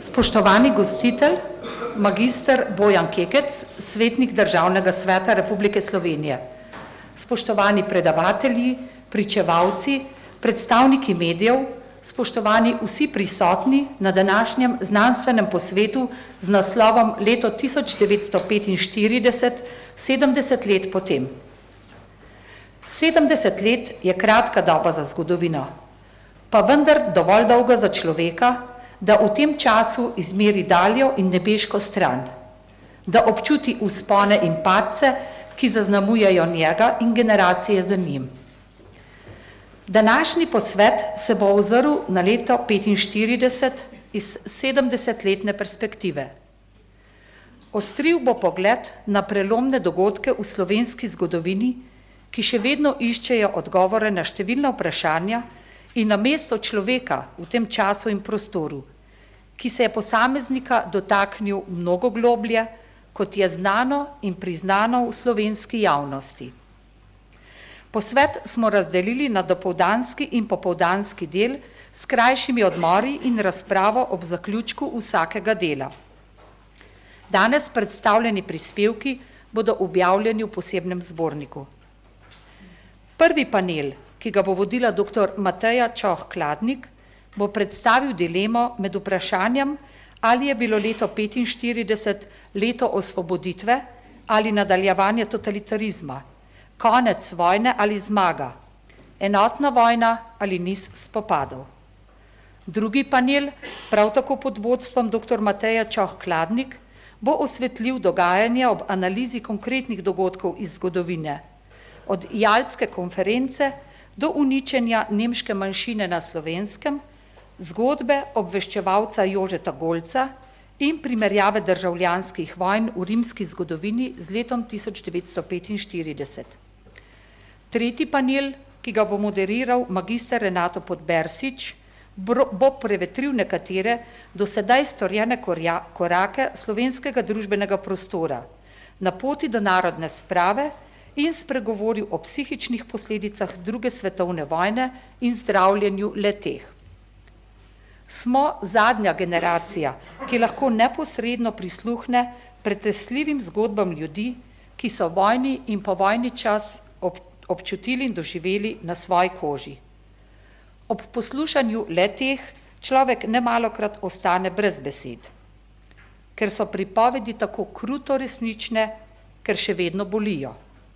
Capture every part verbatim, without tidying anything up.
Spoštovani gostitelj, magister Bojan Kekec, svetnik Državnega sveta Republike Slovenije. Spoštovani predavatelji, pričevalci, predstavniki medijev, spoštovani vsi prisotni na današnjem znanstvenem posvetu z naslovom Leto tisoč devetsto petinštirideset, sedemdeset let potem. sedemdeset let je kratka doba za zgodovino, pa vendar dovolj dolga za človeka, da v tem času izmeri daljo in nebeško stran, da občuti vzpone in padce, ki zaznamujejo njega in generacije za njim. Današnji posvet se bo ozrl na leto petinštirideset iz sedemdesetletne perspektive. Ostril bo pogled na prelomne dogodke v slovenski zgodovini, ki še vedno iščejo odgovore na številna vprašanja in na mesto človeka v tem času in prostoru, ki se je posameznika dotaknil mnogo globlje, kot je znano in priznano v slovenski javnosti. Posvet smo razdelili na dopoldanski in popoldanski del s krajšimi odmori in razpravo ob zaključku vsakega dela. Danes predstavljeni prispevki bodo objavljeni v posebnem zborniku. Prvi panel, ki ga bo vodila doktor Mateja Čoh Kladnik, bo predstavil dilemo med vprašanjem, ali je bilo leto petinštirideset leto osvoboditve ali nadaljevanje totalitarizma, konec vojne ali zmaga, enotna vojna ali niz spopadov. Drugi panel, prav tako pod vodstvom doktor Mateja Čoh Kladnik, bo osvetlil dogajanje ob analizi konkretnih dogodkov iz zgodovine, od Jaltske konference do uničenja nemške manjšine na Slovenskem, zgodbe obveščevalca Jožeta Golca in primerjave državljanskih vojn v rimski zgodovini z letom tisoč devetsto petinštirideset. Tretji panel, ki ga bo moderiral magister Renato Podbersič, bo prevetril nekatere do sedaj storjene korake slovenskega družbenega prostora na poti do narodne sprave in spregovoril o psihičnih posledicah druge svetovne vojne in zdravljenju le-teh. Smo zadnja generacija, ki lahko neposredno prisluhne pretresljivim zgodbam ljudi, ki so vojni in povojni čas občutili in doživeli na svoji koži. Ob poslušanju le-teh človek nemalokrat ostane brez besed, ker so pripovedi tako kruto resnične, ker še vedno bolijo.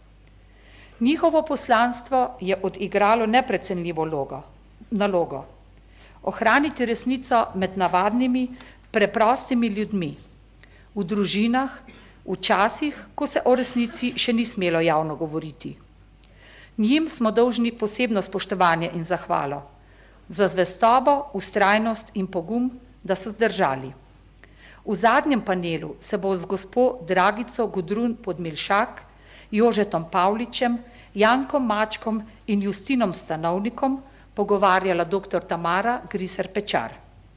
Njihovo poslanstvo je odigralo neprecenljivo nalogo. Ohraniti resnico med navadnimi, preprostimi ljudmi, v družinah, v časih, ko se o resnici še ni smelo javno govoriti. Njim smo dolžni posebno spoštovanje in zahvalo, za zvestobo, vztrajnost in pogum, da so zdržali. V zadnjem panelu se bo z gospo Dragico Gudrun Podmilšak, Jožetom Pavličem, Jankom Mačkom in Justinom Stanovnikom pogovarjala doktor Tamara Griser Pečar.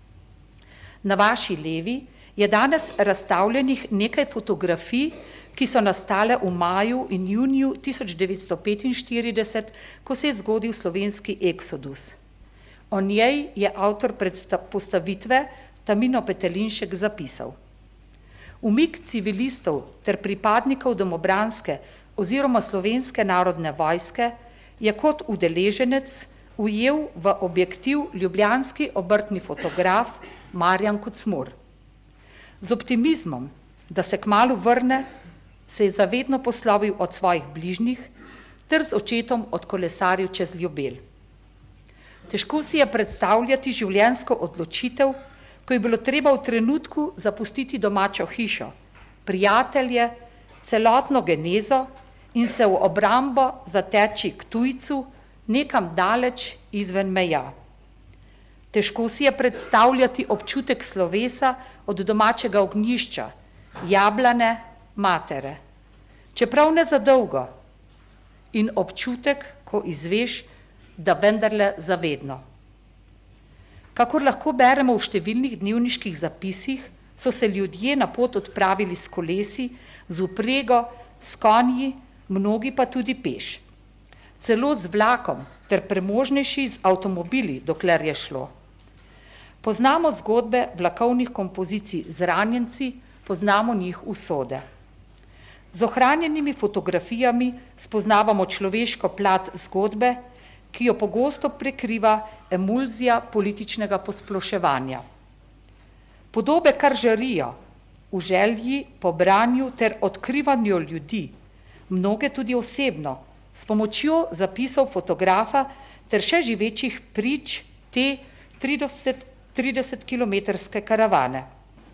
Na vaši levi je danes razstavljenih nekaj fotografij, ki so nastale v maju in juniju tisoč devetsto petinštirideset, ko se je zgodil slovenski eksodus. O njej je avtor postavitve Tamino Petelinšek zapisal: umik civilistov ter pripadnikov domobranske oziroma slovenske narodne vojske je kot udeleženec ujel v objektiv ljubljanski obrtni fotograf Marjan Kocmur. Z optimizmom, da se kmalu vrne, se je zavedno poslovil od svojih bližnjih ter z očetom odkolesaril čez Ljubelj. Težko si je predstavljati življenjsko odločitev, ko je bilo treba v trenutku zapustiti domačo hišo, prijatelje, celotno genezo in se v obrambo zateči k tujcu, nekam daleč izven meja. Težko si je predstavljati občutek slovesa od domačega ognjišča, jablane, matere, čeprav ne za dolgo, in občutek, ko izveš, da vendarle zavedno. Kakor lahko beremo v številnih dnevniških zapisih, so se ljudje na pot odpravili s kolesi, z vprego, s konji, mnogi pa tudi peš. Celo z vlakom ter premožnejši z avtomobili, dokler je šlo. Poznamo zgodbe vlakovnih kompozicij z ranjenci, poznamo njih usode. Z ohranjenimi fotografijami spoznavamo človeško plat zgodbe, ki jo pogosto prekriva emulzija političnega posploševanja. Podobe kar žarijo v želji po branju ter odkrivanju ljudi, mnoge tudi osebno, s pomočjo zapisov fotografa ter še živečih prič te tridesetkilometrske karavane.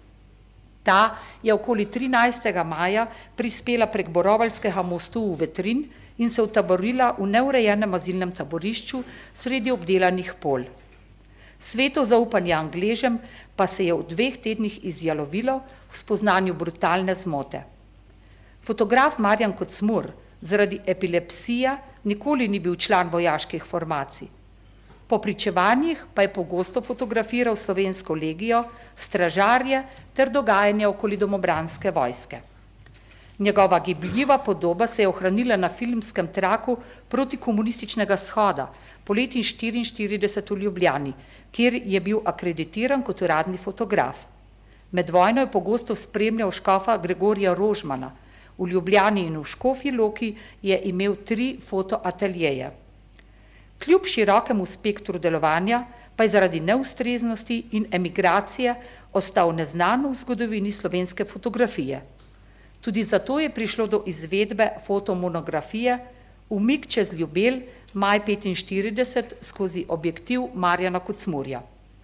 Ta je okoli trinajstega maja prispela prek Boroveljskega mostu v Vetrin in se utaborila v neurejenem azilnem taborišču sredi obdelanih polj. Sveto zaupanje Angležem pa se je v dveh tednih izjalovilo v spoznanju brutalne zmote. Fotograf Marjan Kocmur zaradi epilepsija nikoli ni bil član vojaških formacij. Po pričevanjih pa je pogosto fotografiral slovensko legijo, stražarje ter dogajanje okoli domobranske vojske. Njegova gibljiva podoba se je ohranila na filmskem traku protikomunističnega shoda poleti štiriinštirideset v Ljubljani, kjer je bil akreditiran kot uradni fotograf. Med vojno je pogosto spremljal škofa Gregorija Rožmana. V Ljubljani in v Škofji Loki je imel tri fotoateljeje. Kljub širokemu spektru delovanja pa je zaradi neustreznosti in emigracije ostal neznan v zgodovini slovenske fotografije. Tudi zato je prišlo do izvedbe fotomonografije Umik čez Ljubelj, maj petinštirideset, skozi objektiv Marjana Kocmurja.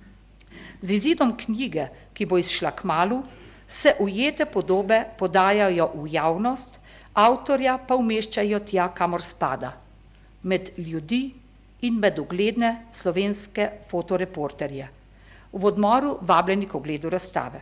Z izidom knjige, ki bo izšla kmalu, se ujete podobe podajajo v javnost, avtorja pa umeščajo tja, kamor spada, med ljudi in med ugledne slovenske fotoreporterje. V odmoru vabljeni k ogledu razstave.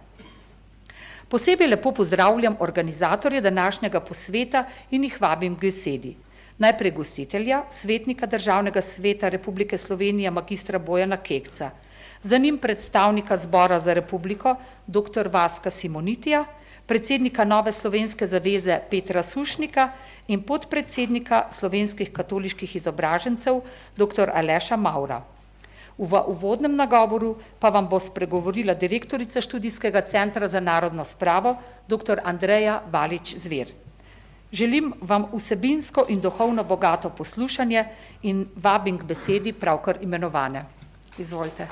Posebej lepo pozdravljam organizatorje današnjega posveta in jih vabim k besedi. Najprej gostitelja, svetnika Državnega sveta Republike Slovenije magistra Bojana Kekca, za njim predstavnika Zbora za republiko doktor Vaska Simonitija, predsednika Nove slovenske zaveze Petra Sušnika in podpredsednika slovenskih katoliških izobražencev doktor Aleša Maura. V uvodnem nagovoru pa vam bo spregovorila direktorica Študijskega centra za narodno spravo doktor Andreja Valič-Zver. Želim vam vsebinsko in duhovno bogato poslušanje in vabim k besedi pravkar imenovane. Izvolite.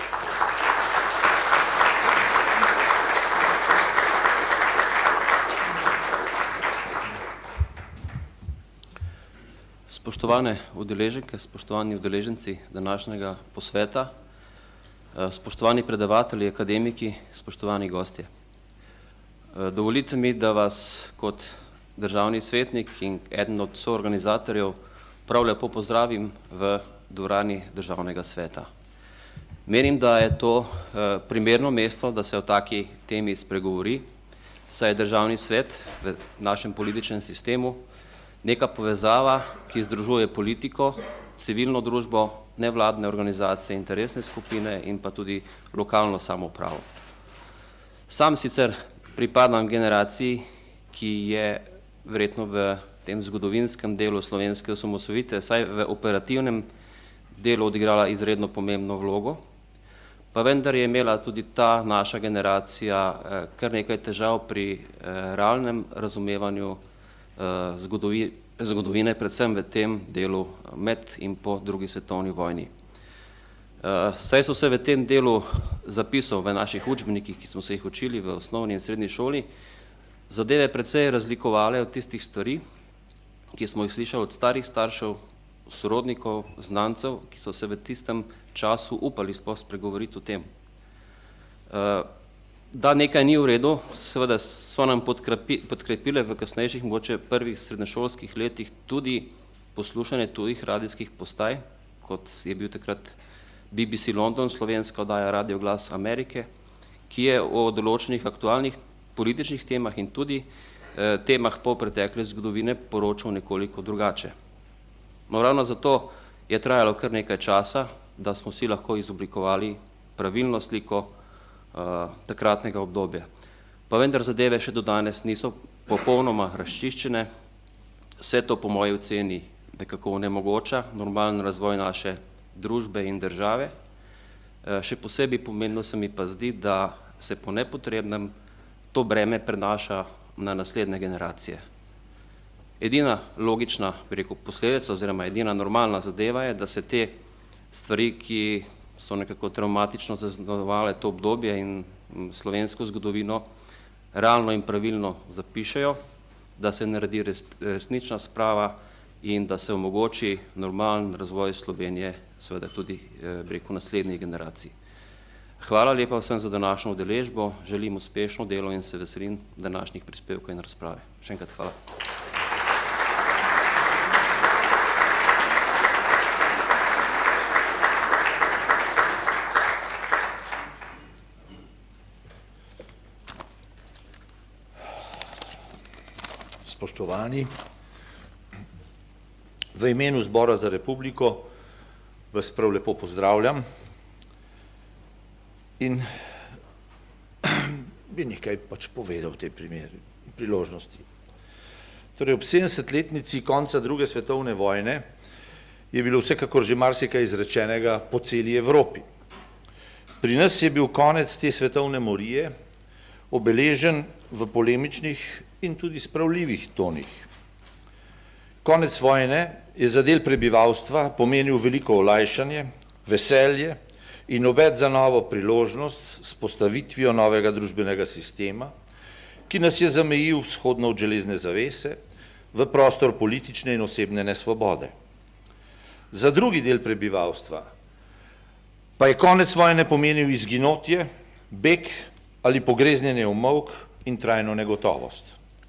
Spoštovane udeleženke, spoštovani udeleženci današnjega posveta, spoštovani predavatelji, akademiki, spoštovani gostje. Dovolite mi, da vas kot državni svetnik in eden od soorganizatorjev prav lepo pozdravim v dvorani Državnega sveta. Menim, da je to primerno mesto, da se o taki temi spregovori, saj je Državni svet v našem političnem sistemu neka povezava, ki združuje politiko, civilno družbo, nevladne organizacije, interesne skupine in pa tudi lokalno samoupravo. Sam sicer pripadam generaciji, ki je verjetno v tem zgodovinskem delu slovenske osamosvojitve, saj v operativnem delu odigrala izredno pomembno vlogo, pa vendar je imela tudi ta naša generacija kar nekaj težav pri realnem razumevanju zgodovine, predvsem v tem delu med in po drugi svetovni vojni. Saj so se v tem delu zapisov v naših učbenikih, ki smo se jih učili v osnovni in srednji šoli, zadeve precej razlikovale od tistih stvari, ki smo jih slišali od starih staršev, sorodnikov, znancev, ki so se v tistem času upali sploh spregovoriti o tem. Da nekaj ni v redu, seveda so nam podkrepile v kasnejših, mogoče prvih srednješolskih letih tudi poslušanje tujih radijskih postaj, kot je bil takrat B B C London, slovenska oddaja Radio Glas Amerike, ki je o določenih aktualnih političnih temah in tudi temah po pretekle zgodovine poročal nekoliko drugače. No, ravno zato je trajalo kar nekaj časa, da smo si lahko izoblikovali pravilno sliko takratnega obdobja. Pa vendar zadeve še do danes niso popolnoma razčiščene, vse to po moji oceni nekako onemogoča normalen razvoj naše družbe in države, Še posebej pomembno se mi pa zdi, da se po nepotrebnem to breme prenaša na naslednje generacije. Edina logična, bi rekel, posledica oziroma edina normalna zadeva je, da se te stvari, ki so nekako traumatično zaznamovale to obdobje in slovensko zgodovino, realno in pravilno zapišejo, da se naredi resnična sprava in da se omogoči normalen razvoj Slovenije, seveda tudi, bi rekel, naslednjih generacij. Hvala lepa vsem za današnjo udeležbo, želim uspešno delo in se veselim današnjih prispevkov in razprave. Še enkrat hvala. Spoštovani, v imenu Zbora za Republiko vas prav lepo pozdravljam in bi nekaj pač povedal v tej priložnosti. Torej, ob sedemdesetletnici konca druge svetovne vojne je bilo vsekakor že marsikaj izrečenega po celi Evropi. Pri nas je bil konec te svetovne morije obeležen v polemičnih in tudi spravljivih tonih. Konec vojne je za del prebivalstva pomenil veliko olajšanje, veselje in obet za novo priložnost s postavitvijo novega družbenega sistema, ki nas je zamejil vzhodno od železne zavese v prostor politične in osebne nesvobode. Za drugi del prebivalstva pa je konec vojne pomenil izginotje, beg ali pogreznjenje v molk in trajno negotovost.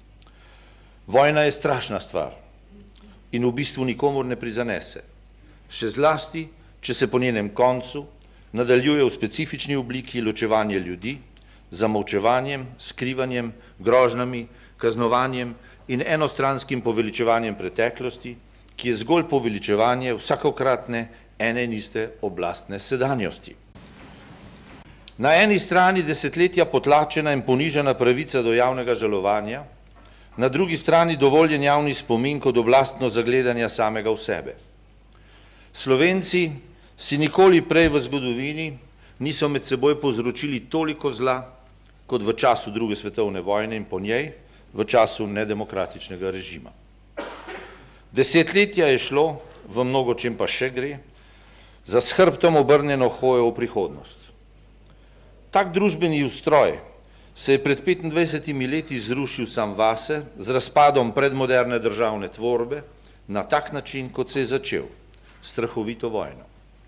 Vojna je strašna stvar in v bistvu nikomur ne prizanese, še zlasti, če se po njenem koncu nadaljuje v specifični obliki ločevanje ljudi, zamolčevanjem, skrivanjem, grožnjami, kaznovanjem in enostranskim poveličevanjem preteklosti, ki je zgolj poveličevanje vsakokratne ene in iste oblastne sedanjosti. Na eni strani desetletja potlačena in ponižana pravica do javnega žalovanja, na drugi strani dovoljen javni spomin kot oblastno zagledanja samega v sebe. Slovenci si nikoli prej v zgodovini niso med seboj povzročili toliko zla, kot v času druge svetovne vojne in po njej, v času nedemokratičnega režima. Desetletja je šlo, v mnogo čem pa še gre, za s hrbtom obrnjeno hojo v prihodnost. Tak družbeni ustroj se je pred petindvajsetimi leti zrušil sam vase z razpadom predmoderne državne tvorbe na tak način, kot se je začel, strahovito vojno.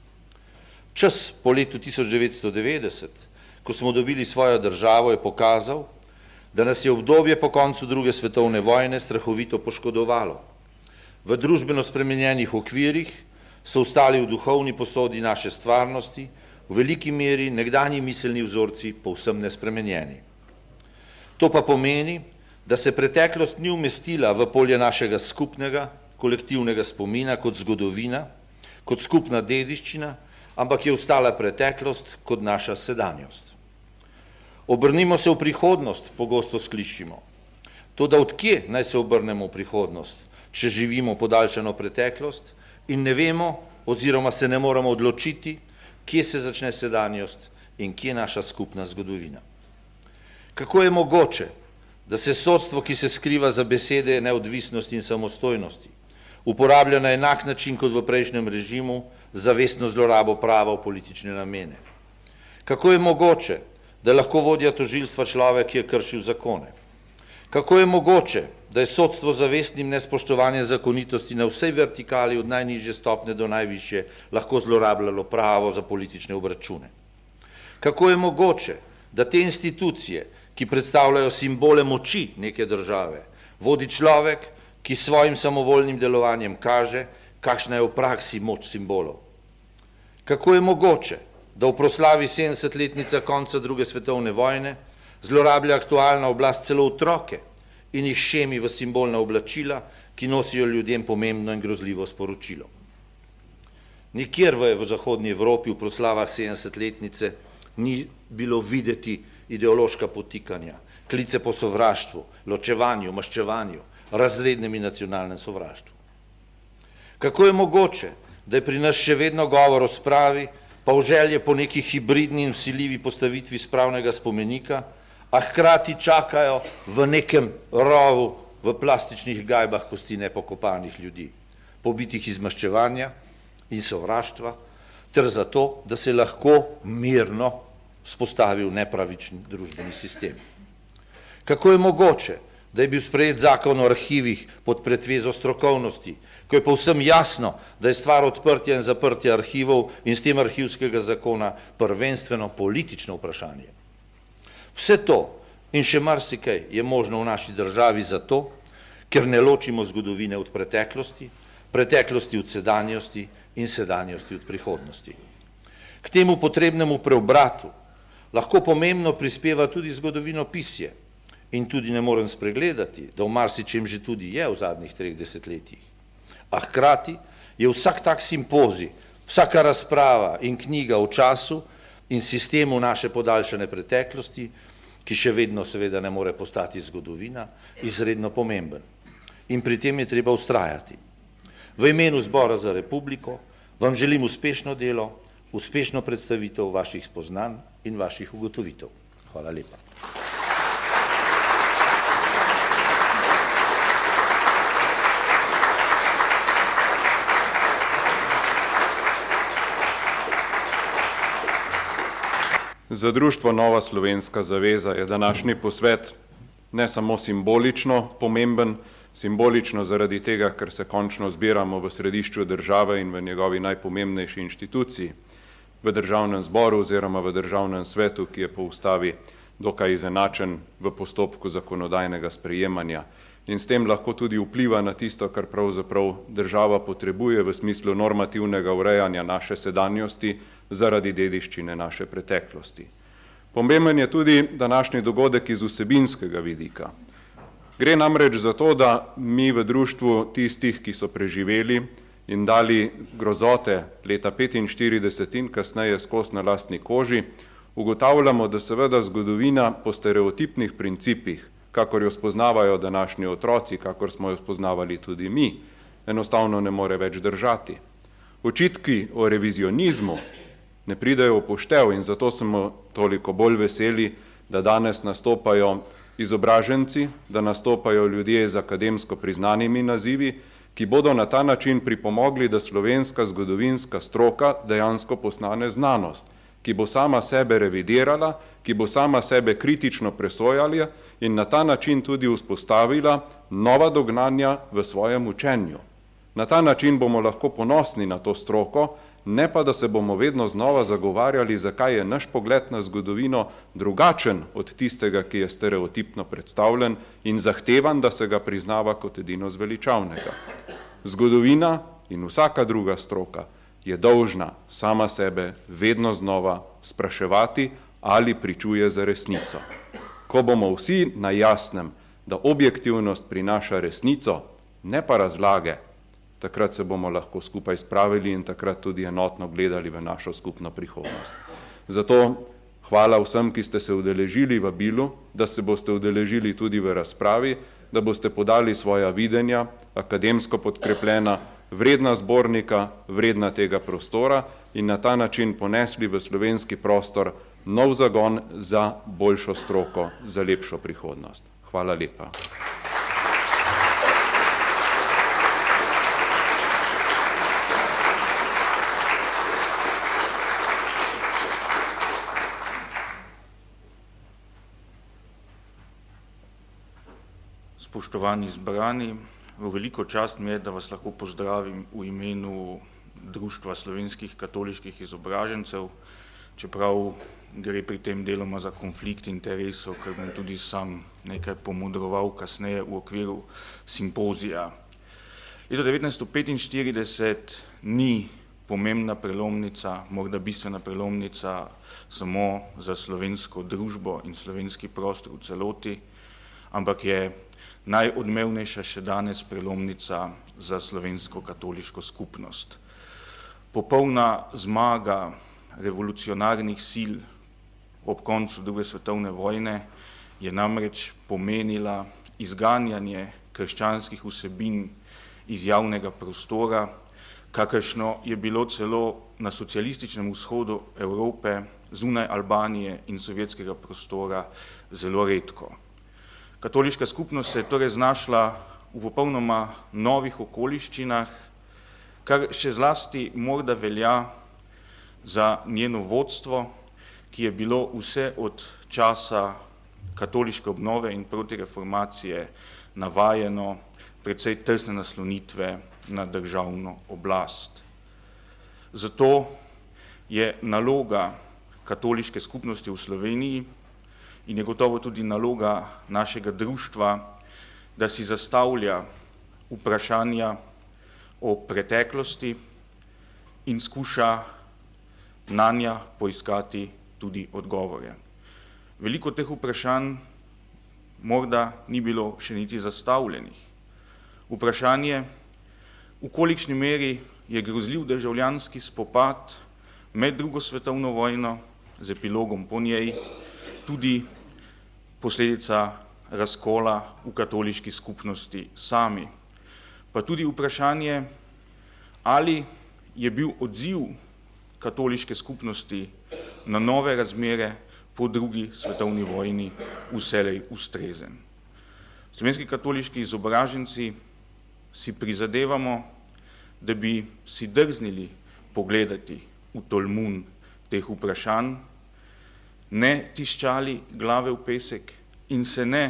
Čas po letu tisoč devetsto devetdeset, ko smo dobili svojo državo, je pokazal, da nas je obdobje po koncu druge svetovne vojne strahovito poškodovalo. V družbeno spremenjenih okvirih so ostali v duhovni posodi naše stvarnosti, v veliki meri nekdanji miselni vzorci povsem nespremenjeni. To pa pomeni, da se preteklost ni umestila v polje našega skupnega, kolektivnega spomina kot zgodovina, kot skupna dediščina, ampak je ostala preteklost kot naša sedanjost. Obrnimo se v prihodnost, pogosto slišimo. Toda odkje naj se obrnemo v prihodnost, če živimo podaljšano preteklost in ne vemo oziroma se ne moramo odločiti, kje se začne sedanjost in kje naša skupna zgodovina. Kako je mogoče, da se sodstvo, ki se skriva za besede neodvisnosti in samostojnosti, uporablja na enak način kot v prejšnjem režimu zavestno zlorabo prava v politične namene? Kako je mogoče, da lahko vodja tožilstva človek, ki je kršil zakone? Kako je mogoče, da je sodstvo zavestnim nespoštovanjem zakonitosti na vsej vertikali od najnižje stopnje do najvišje lahko zlorabljalo pravo za politične obračune? Kako je mogoče, da te institucije, ki predstavljajo simbole moči neke države, vodi človek, ki s svojim samovoljnim delovanjem kaže, kakšna je v praksi moč simbolov? Kako je mogoče, da v proslavi sedemdesetletnica konca druge svetovne vojne zlorablja aktualna oblast celo otroke in jih šemi v simbolna oblačila, ki nosijo ljudem pomembno in grozljivo sporočilo? Nikjer v zahodni Evropi v proslavah sedemdesetletnice ni bilo videti ideološka potikanja, klice po sovraštvu, ločevanju, maščevanju, razrednem in nacionalnem sovraštvu. Kako je mogoče, da je pri nas še vedno govor o spravi, pa v želje po neki hibridni in vsiljivi postavitvi spravnega spomenika, a hkrati čakajo v nekem rovu v plastičnih gajbah kosti nepokopanih ljudi, pobitih iz maščevanja in sovraštva, ter zato, da se lahko mirno vzpostavil nepravičen družbeni sistem. Kako je mogoče, da je bil sprejet zakon o arhivih pod pretvezo strokovnosti, ko je povsem jasno, da je stvar odprtja in zaprtja arhivov in s tem arhivskega zakona prvenstveno politično vprašanje. Vse to in še marsikaj je možno v naši državi zato, ker ne ločimo zgodovine od preteklosti, preteklosti od sedanjosti in sedanjosti od prihodnosti. K temu potrebnemu preobratu lahko pomembno prispeva tudi zgodovinopisje in tudi ne morem spregledati, da v marsičem že tudi je v zadnjih treh desetletjih. A hkrati je vsak tak simpozij, vsaka razprava in knjiga o času in sistemu naše podaljšane preteklosti, ki še vedno seveda ne more postati zgodovina, izredno pomemben. In pri tem je treba vztrajati. V imenu Zbora za Republiko vam želim uspešno delo, uspešno predstavitev vaših spoznanj in vaših ugotovitev. Hvala lepa. Za društvo Nova Slovenska zaveza je današnji posvet ne samo simbolično pomemben, simbolično zaradi tega, ker se končno zbiramo v središču države in v njegovi najpomembnejši inštituciji, v državnem zboru oziroma v državnem svetu, ki je po ustavi dokaj izenačen v postopku zakonodajnega sprejemanja in s tem lahko tudi vpliva na tisto, kar pravzaprav država potrebuje v smislu normativnega urejanja naše sedanjosti zaradi dediščine naše preteklosti. Pomemben je tudi današnji dogodek iz vsebinskega vidika. Gre namreč za to, da mi v društvu tistih, ki so preživeli in dali grozote leta petinštirideset in kasneje skozi na lastni koži, ugotavljamo, da seveda zgodovina po stereotipnih principih, kakor jo spoznavajo današnji otroci, kakor smo jo spoznavali tudi mi, enostavno ne more več držati. Očitki o revizionizmu ne pridejo v poštev in zato smo toliko bolj veseli, da danes nastopajo izobraženci, da nastopajo ljudje z akademsko priznanimi nazivi, ki bodo na ta način pripomogli, da slovenska zgodovinska stroka dejansko postane znanost, ki bo sama sebe revidirala, ki bo sama sebe kritično presojala in na ta način tudi vzpostavila nova dognanja v svojem učenju. Na ta način bomo lahko ponosni na to stroko, ne pa, da se bomo vedno znova zagovarjali, zakaj je naš pogled na zgodovino drugačen od tistega, ki je stereotipno predstavljen in zahtevan, da se ga priznava kot edino zveličavnega. Zgodovina in vsaka druga stroka je dolžna sama sebe vedno znova spraševati, ali pričuje za resnico. Ko bomo vsi na jasnem, da objektivnost prinaša resnico, ne pa razlage, takrat se bomo lahko skupaj spravili in takrat tudi enotno gledali v našo skupno prihodnost. Zato hvala vsem, ki ste se udeležili v vabilu, da se boste udeležili tudi v razpravi, da boste podali svoja videnja, akademsko podkrepljena, vredna zbornika, vredna tega prostora in na ta način ponesli v slovenski prostor nov zagon za boljšo stroko, za lepšo prihodnost. Hvala lepa. Spoštovani zbrani, v veliko čast mi je, da vas lahko pozdravim v imenu Društva slovenskih katoliških izobražencev, čeprav gre pri tem deloma za konflikt interesov, ker bom tudi sam nekaj pomodroval kasneje v okviru simpozija. Leto devetnajststo petinštirideset ni pomembna prelomnica, morda bistvena prelomnica samo za slovensko družbo in slovenski prostor v celoti, ampak je najodmevnejša še danes prelomnica za slovensko katoliško skupnost. Popolna zmaga revolucionarnih sil ob koncu druge svetovne vojne je namreč pomenila izganjanje krščanskih vsebin iz javnega prostora, kakršno je bilo celo na socialističnem vzhodu Evrope, zunaj Albanije in sovjetskega prostora zelo redko. Katoliška skupnost se je torej znašla v popolnoma novih okoliščinah, kar še zlasti morda velja za njeno vodstvo, ki je bilo vse od časa katoliške obnove in protireformacije navajeno precej tesne naslonitve na državno oblast. Zato je naloga katoliške skupnosti v Sloveniji in je gotovo tudi naloga našega društva, da si zastavlja vprašanja o preteklosti in skuša nanja poiskati tudi odgovore. Veliko teh vprašanj morda ni bilo še niti zastavljenih. Vprašanje, v kolikšni meri je grozljiv državljanski spopad med drugo svetovno vojno z epilogom po njej tudi posledica razkola v katoliški skupnosti sami. Pa tudi vprašanje, ali je bil odziv katoliške skupnosti na nove razmere po drugi svetovni vojni vselej ustrezen. Slovenski katoliški izobraženci si prizadevamo, da bi si drznili pogledati v tolmun teh vprašanj, ne tiščali glave v pesek in se ne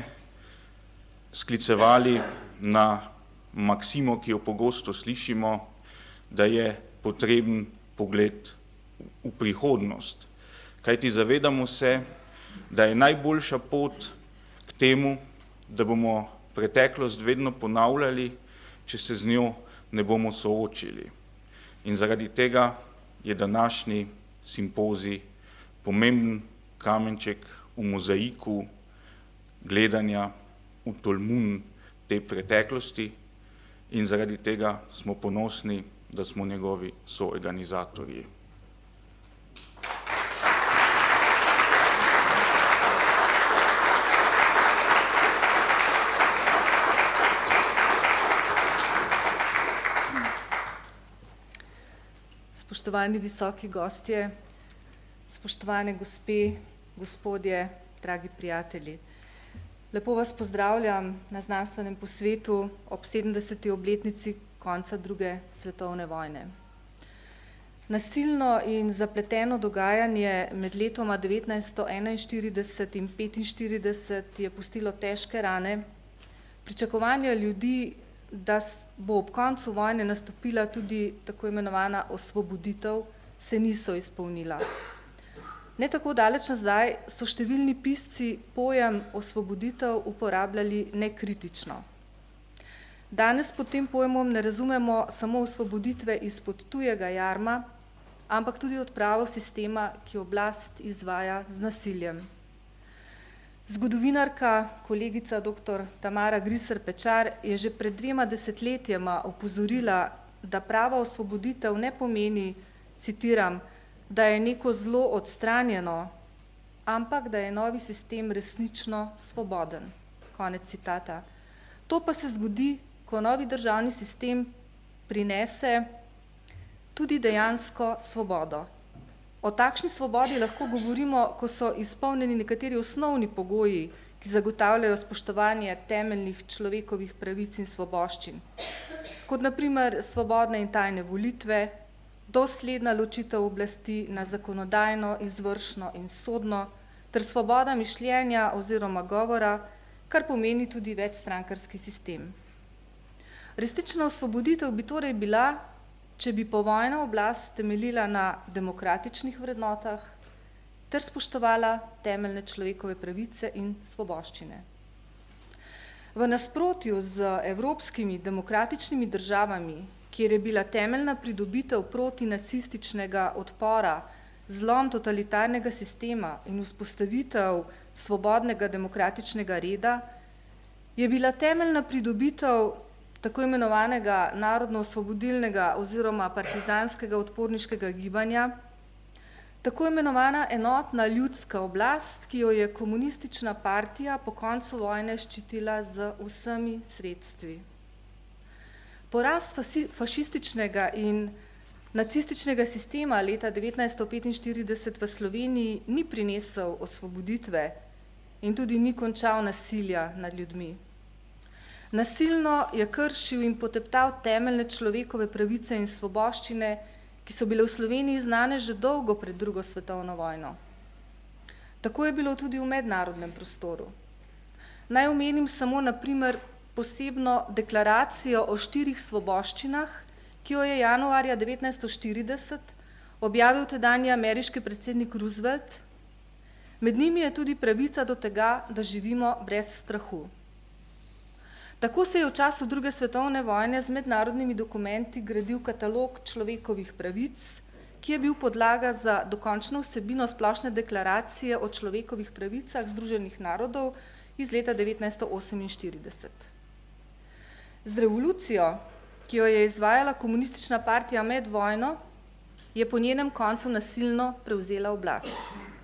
sklicevali na maksimo, ki jo pogosto slišimo, da je potreben pogled v prihodnost. Kajti zavedamo se, da je najboljša pot k temu, da bomo preteklost vedno ponavljali, če se z njo ne bomo soočili. In zaradi tega je današnji simpozij pomemben kamenček v mozaiku gledanja v tolmun te preteklosti in zaradi tega smo ponosni, da smo njegovi soorganizatorji. Spoštovani visoki gostje, spoštovane gospe, gospodje, dragi prijatelji. Lepo vas pozdravljam na znanstvenem posvetu ob sedemdeseti obletnici konca druge svetovne vojne. Nasilno in zapleteno dogajanje med letoma devetnajststo enainštirideset in petinštirideset je pustilo težke rane. Pričakovanja ljudi, da bo ob koncu vojne nastopila tudi tako imenovana osvoboditev, se niso izpolnila. Ne tako daleč nazaj so številni pisci pojem osvoboditev uporabljali nekritično. Danes pod tem pojmom ne razumemo samo osvoboditve izpod tujega jarma, ampak tudi odpravo sistema, ki oblast izvaja z nasiljem. Zgodovinarka, kolegica doktor Tamara Griser Pečar je že pred dvema desetletjema opozorila, da prava osvoboditev ne pomeni, citiram, da je neko zlo odstranjeno, ampak da je novi sistem resnično svoboden. Konec citata. To pa se zgodi, ko novi državni sistem prinese tudi dejansko svobodo. O takšni svobodi lahko govorimo, ko so izpolnjeni nekateri osnovni pogoji, ki zagotavljajo spoštovanje temeljnih človekovih pravic in svoboščin, kot na primer svobodne in tajne volitve, dosledna ločitev oblasti na zakonodajno, izvršno in sodno, ter svoboda mišljenja oziroma govora, kar pomeni tudi večstrankarski sistem. Resnična osvoboditev bi torej bila, če bi povojna oblast temeljila na demokratičnih vrednotah ter spoštovala temeljne človekove pravice in svoboščine. V nasprotju z evropskimi demokratičnimi državami, kjer je bila temeljna pridobitev protinacističnega odpora zlom totalitarnega sistema in vzpostavitev svobodnega demokratičnega reda, je bila temeljna pridobitev tako imenovanega narodno-osvobodilnega oziroma partizanskega odporniškega gibanja, tako imenovana enotna ljudska oblast, ki jo je komunistična partija po koncu vojne ščitila z vsemi sredstvi. Poraz fašističnega in nacističnega sistema leta devetnajststo petinštirideset v Sloveniji ni prinesel osvoboditve in tudi ni končal nasilja nad ljudmi. Nasilno je kršil in poteptal temeljne človekove pravice in svoboščine, ki so bile v Sloveniji znane že dolgo pred drugo svetovno vojno. Tako je bilo tudi v mednarodnem prostoru. Naj omenim samo na primer posebno deklaracijo o štirih svoboščinah, ki jo je januarja devetnajststo štirideset objavil tedanji ameriški predsednik Roosevelt. Med njimi je tudi pravica do tega, da živimo brez strahu. Tako se je v času druge svetovne vojne z mednarodnimi dokumenti gradil katalog človekovih pravic, ki je bil podlaga za dokončno vsebino splošne deklaracije o človekovih pravicah Združenih narodov iz leta devetnajststo oseminštirideset. Z revolucijo, ki jo je izvajala komunistična partija med vojno, je po njenem koncu nasilno prevzela oblast.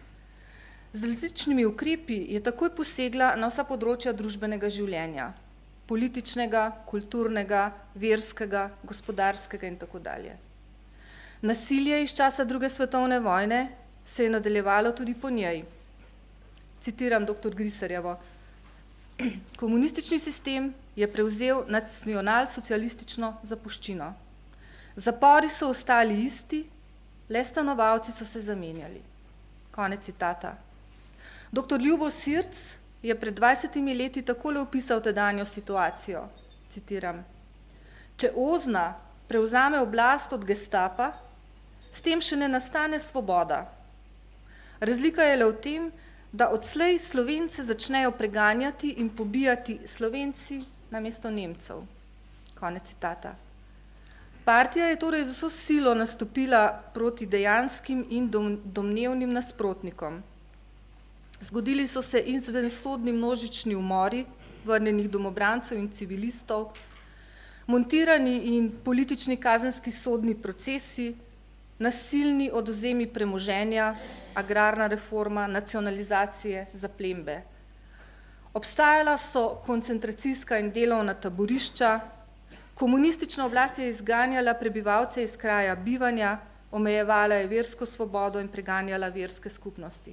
Z različnimi ukrepi je takoj posegla na vsa področja družbenega življenja, političnega, kulturnega, verskega, gospodarskega in tako dalje. Nasilje iz časa druge svetovne vojne se je nadaljevalo tudi po njej. Citiram doktor Griserjevo. Komunistični sistem je prevzel nacionalsocialistično zapuščino. Zapori so ostali isti, le stanovalci so se zamenjali. Konec citata. Doktor Ljubo Sirc je pred dvajsetimi leti takole opisal tedanjo situacijo. Citiram. Če Ozna prevzame oblast od Gestapa, s tem še ne nastane svoboda. Razlika je le v tem, da odslej Slovence začnejo preganjati in pobijati Slovenci namesto Nemcev. Konec citata. Partija je torej z vso silo nastopila proti dejanskim in domnevnim nasprotnikom. Zgodili so se izvensodni množični umori vrnjenih domobrancev in civilistov, montirani in politični kazenski sodni procesi, nasilni odvzemi premoženja, agrarna reforma, nacionalizacije, zaplembe. Obstajala so koncentracijska in delovna taborišča, komunistična oblast je izganjala prebivalce iz kraja bivanja, omejevala je versko svobodo in preganjala verske skupnosti.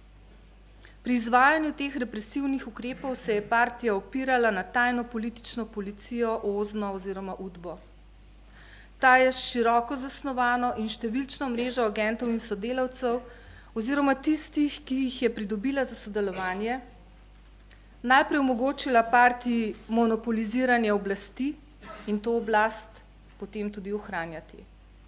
Pri izvajanju teh represivnih ukrepov se je partija opirala na tajno politično policijo, Ozno oziroma Udbo. Ta je široko zasnovano in številčno mrežo agentov in sodelavcev oziroma tistih, ki jih je pridobila za sodelovanje, najprej omogočila partiji monopoliziranje oblasti in to oblast potem tudi ohranjati.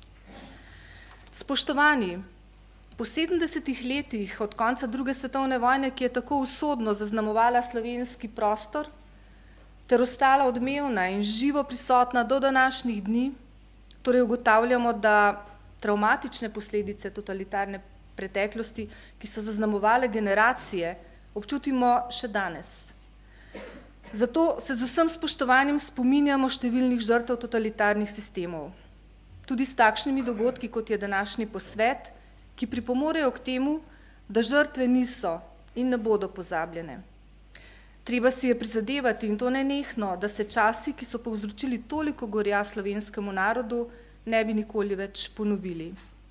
Spoštovani, po sedemdesetih letih od konca druge svetovne vojne, ki je tako usodno zaznamovala slovenski prostor, ter ostala odmevna in živo prisotna do današnjih dni, torej ugotavljamo, da travmatične posledice totalitarne preteklosti, ki so zaznamovale generacije, občutimo še danes. Zato se z vsem spoštovanjem spominjamo številnih žrtev totalitarnih sistemov. Tudi s takšnimi dogodki, kot je današnji posvet, ki pripomorejo k temu, da žrtve niso in ne bodo pozabljene. Treba si je prizadevati in to nenehno, da se časi, ki so povzročili toliko gorja slovenskemu narodu, ne bi nikoli več ponovili.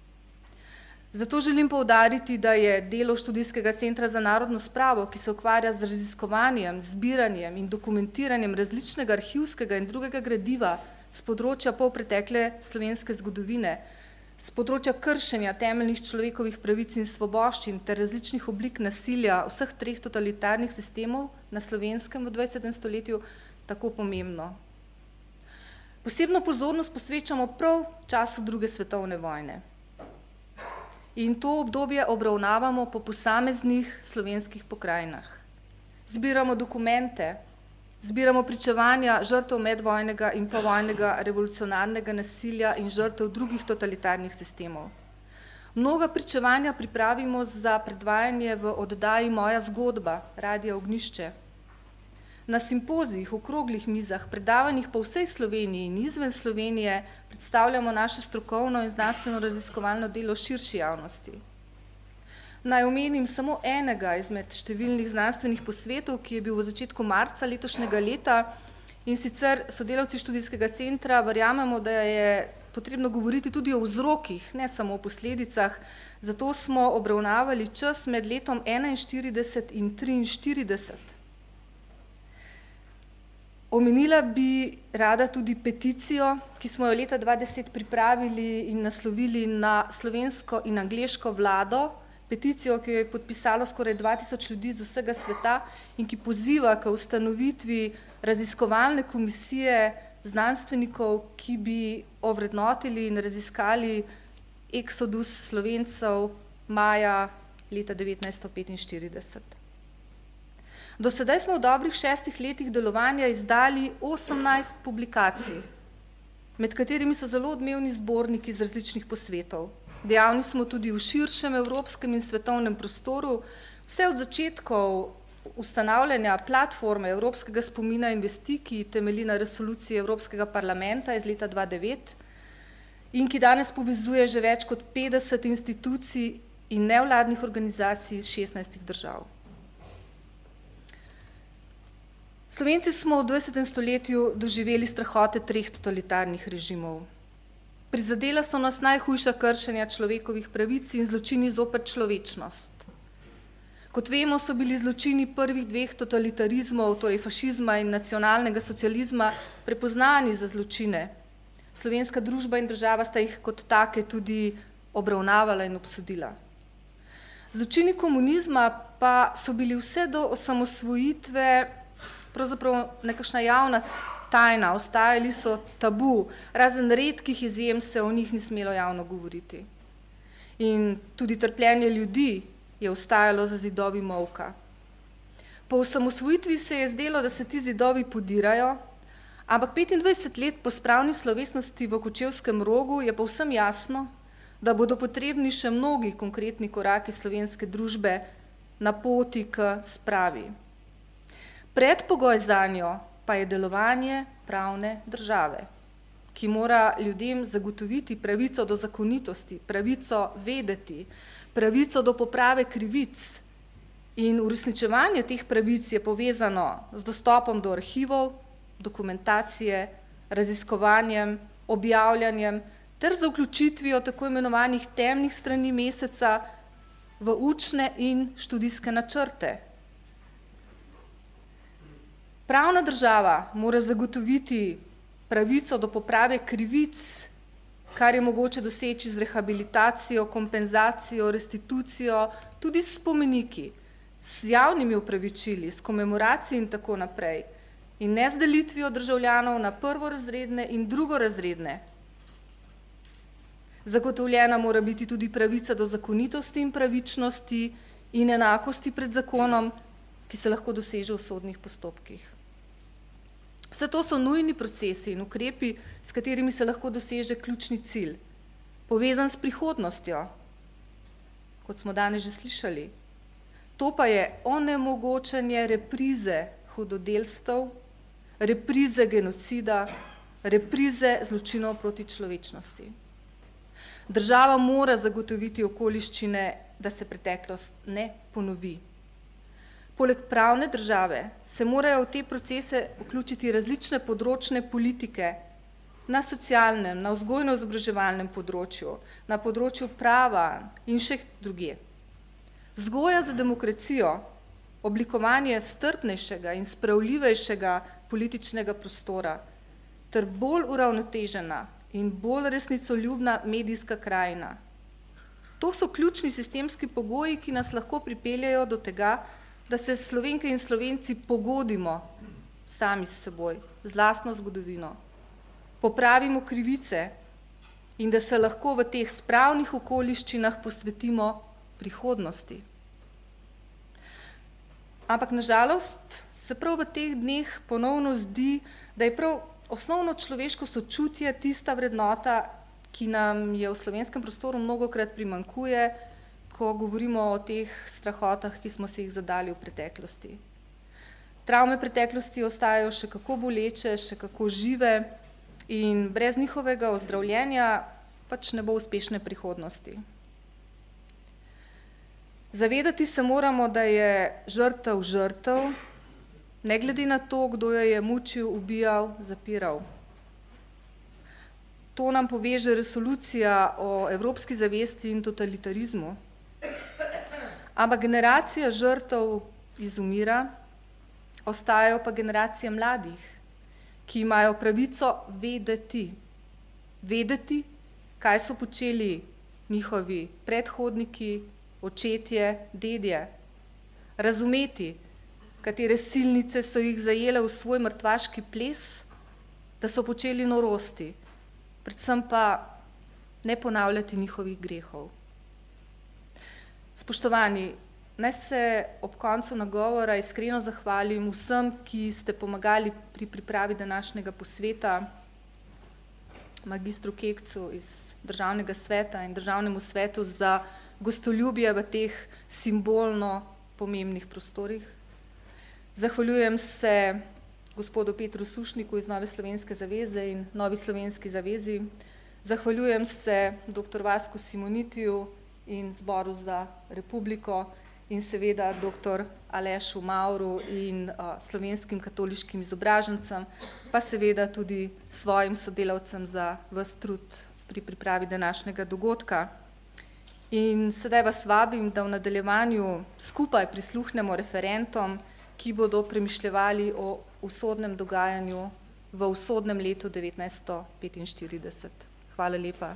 Zato želim poudariti, da je delo Študijskega centra za narodno spravo, ki se ukvarja z raziskovanjem, zbiranjem in dokumentiranjem različnega arhivskega in drugega gradiva z področja polpretekle slovenske zgodovine, z področja kršenja temeljnih človekovih pravic in svoboščin ter različnih oblik nasilja vseh treh totalitarnih sistemov na Slovenskem v dvajsetem stoletju tako pomembno. Posebno pozornost posvečamo prav času druge svetovne vojne. In to obdobje obravnavamo po posameznih slovenskih pokrajinah. Zbiramo dokumente, zbiramo pričevanja žrtev medvojnega in povojnega revolucionarnega nasilja in žrtev drugih totalitarnih sistemov. Mnoga pričevanja pripravimo za predvajanje v oddaji Moja zgodba, Radia Ognjišče. Na simpozijih, okroglih mizah, predavanjih po vsej Sloveniji in izven Slovenije predstavljamo naše strokovno in znanstveno raziskovalno delo širši javnosti. Naj omenim samo enega izmed številnih znanstvenih posvetov, ki je bil v začetku marca letošnjega leta In sicer sodelavci študijskega centra verjamemo, da je potrebno govoriti tudi o vzrokih, ne samo o posledicah, zato smo obravnavali čas med letom enainštirideset in triinštirideset. Omenila bi rada tudi peticijo, ki smo jo leta dva deset pripravili in naslovili na slovensko in angleško vlado, peticijo, ki jo je podpisalo skoraj dva tisoč ljudi z vsega sveta in ki poziva k ustanovitvi raziskovalne komisije znanstvenikov, ki bi ovrednotili in raziskali eksodus Slovencev maja leta devetnajststo petinštirideset. Do sedaj smo v dobrih šestih letih delovanja izdali osemnajst publikacij, med katerimi so zelo odmevni zborniki iz različnih posvetov. Dejavni smo tudi v širšem evropskem in svetovnem prostoru, vse od začetkov ustanavljanja platforme Evropskega spomina in vesti, ki temelji na resoluciji Evropskega parlamenta iz leta dva devet in ki danes povezuje že več kot petdeset institucij in nevladnih organizacij iz šestnajstih držav. Slovenci smo v dvajsetem stoletju doživeli strahote treh totalitarnih režimov. Prizadela so nas najhujša kršenja človekovih pravic in zločini zoper človečnost. Kot vemo, so bili zločini prvih dveh totalitarizmov, torej fašizma in nacionalnega socializma, prepoznani za zločine. Slovenska družba in država sta jih kot take tudi obravnavala in obsodila. Zločini komunizma pa so bili vse do osamosvojitve pravzaprav nekakšna javna tajna, ostajali so tabu, razen redkih izjem se o njih ni smelo javno govoriti. In tudi trpljenje ljudi je ostajalo za zidovi molka. Po osamosvojitvi se je zdelo, da se ti zidovi podirajo, ampak petindvajset let po spravni slovesnosti v Kočevskem Rogu je povsem jasno, da bodo potrebni še mnogi konkretni koraki slovenske družbe na poti k spravi. Predpogoj zanjo pa je delovanje pravne države, ki mora ljudem zagotoviti pravico do zakonitosti, pravico vedeti, pravico do poprave krivic. In uresničevanje teh pravic je povezano z dostopom do arhivov, dokumentacije, raziskovanjem, objavljanjem ter z vključitvijo tako imenovanih temnih strani meseca v učne in študijske načrte. Pravna država mora zagotoviti pravico do poprave krivic, kar je mogoče doseči z rehabilitacijo, kompenzacijo, restitucijo, tudi s spomeniki, s javnimi upravičili, s komemoracijo in tako naprej. In ne z delitvijo državljanov na prvorazredne in drugorazredne. Zagotovljena mora biti tudi pravica do zakonitosti in pravičnosti in enakosti pred zakonom, ki se lahko doseže v sodnih postopkih. Vse to so nujni procesi in ukrepi, s katerimi se lahko doseže ključni cilj, povezan s prihodnostjo, kot smo danes že slišali. To pa je onemogočanje reprize hudodelstev, reprize genocida, reprize zločinov proti človečnosti. Država mora zagotoviti okoliščine, da se preteklost ne ponovi. Poleg pravne države se morajo v te procese vključiti različne področne politike na socialnem, na vzgojno-izobraževalnem področju, na področju prava in še drugje. Vzgoja za demokracijo, oblikovanje strpnejšega in spravljivejšega političnega prostora ter bolj uravnotežena in bolj resnicoljubna medijska krajina. To so ključni sistemski pogoji, ki nas lahko pripeljajo do tega, da se Slovenke in Slovenci pogodimo sami s seboj, z lastno zgodovino, popravimo krivice in da se lahko v teh spravnih okoliščinah posvetimo prihodnosti. Ampak nažalost se prav v teh dneh ponovno zdi, da je prav osnovno človeško sočutje tista vrednota, ki nam je v slovenskem prostoru mnogokrat primanjkuje, ko govorimo o teh strahotah, ki smo si jih zadali v preteklosti. Travme preteklosti ostajajo še kako boleče, še kako žive in brez njihovega ozdravljenja pač ne bo uspešne prihodnosti. Zavedati se moramo, da je žrtev žrtev ne glede na to, kdo jo je mučil, ubijal, zapiral. To nam poveže resolucija o evropski zavesti in totalitarizmu. Ampak generacija žrtev izumira, ostajajo pa generacije mladih, ki imajo pravico vedeti, vedeti, kaj so počeli njihovi predhodniki, očetje, dedje, razumeti, katere silnice so jih zajele v svoj mrtvaški ples, da so počeli norosti, predvsem pa ne ponavljati njihovih grehov. Spoštovani, naj se ob koncu nagovora iskreno zahvalim vsem, ki ste pomagali pri pripravi današnjega posveta, magistru Kekcu iz Državnega sveta in Državnemu svetu za gostoljubje v teh simbolno pomembnih prostorih. Zahvaljujem se gospodu Petru Sušniku iz Nove slovenske zaveze in Novi slovenski zavezi. Zahvaljujem se doktor Vasku Simonitiju in Zboru za republiko in seveda doktor Alešu Mavru in uh, slovenskim katoliškim izobražencem, pa seveda tudi svojim sodelavcem za ves trud pri pripravi današnjega dogodka. In sedaj vas vabim, da v nadaljevanju skupaj prisluhnemo referentom, ki bodo premišljevali o usodnem dogajanju v usodnem letu devetnajststo petinštirideset. Hvala lepa.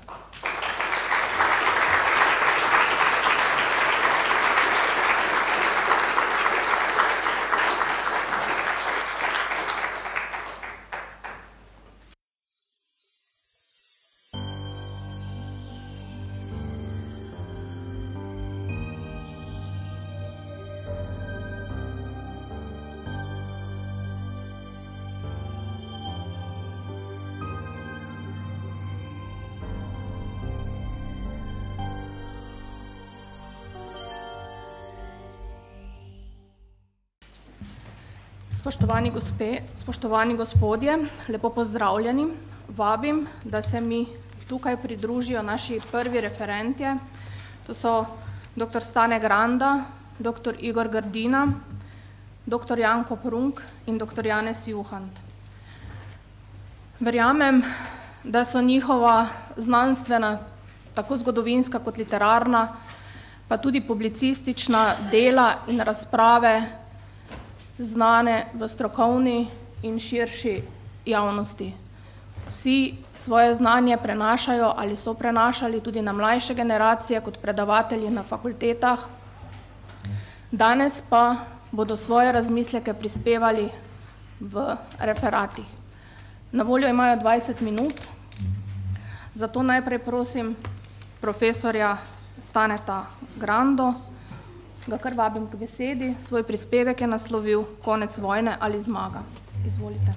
Spoštovani gospe, spoštovani gospodje, lepo pozdravljeni. Vabim, da se mi tukaj pridružijo naši prvi referentje. To so doktor Stane Granda, doktor Igor Grdina, doktor Janko Prunk in doktor Janez Juhant. Verjamem, da so njihova znanstvena, tako zgodovinska kot literarna, pa tudi publicistična dela in razprave znane v strokovni in širši javnosti. Vsi svoje znanje prenašajo ali so prenašali tudi na mlajše generacije kot predavatelji na fakultetah. Danes pa bodo svoje razmisleke prispevali v referatih. Na voljo imajo dvajset minut, zato najprej prosim profesorja Staneta Grando, ga kar vabim k besedi. Svoj prispevek je naslovil Konec vojne ali zmaga. Izvolite.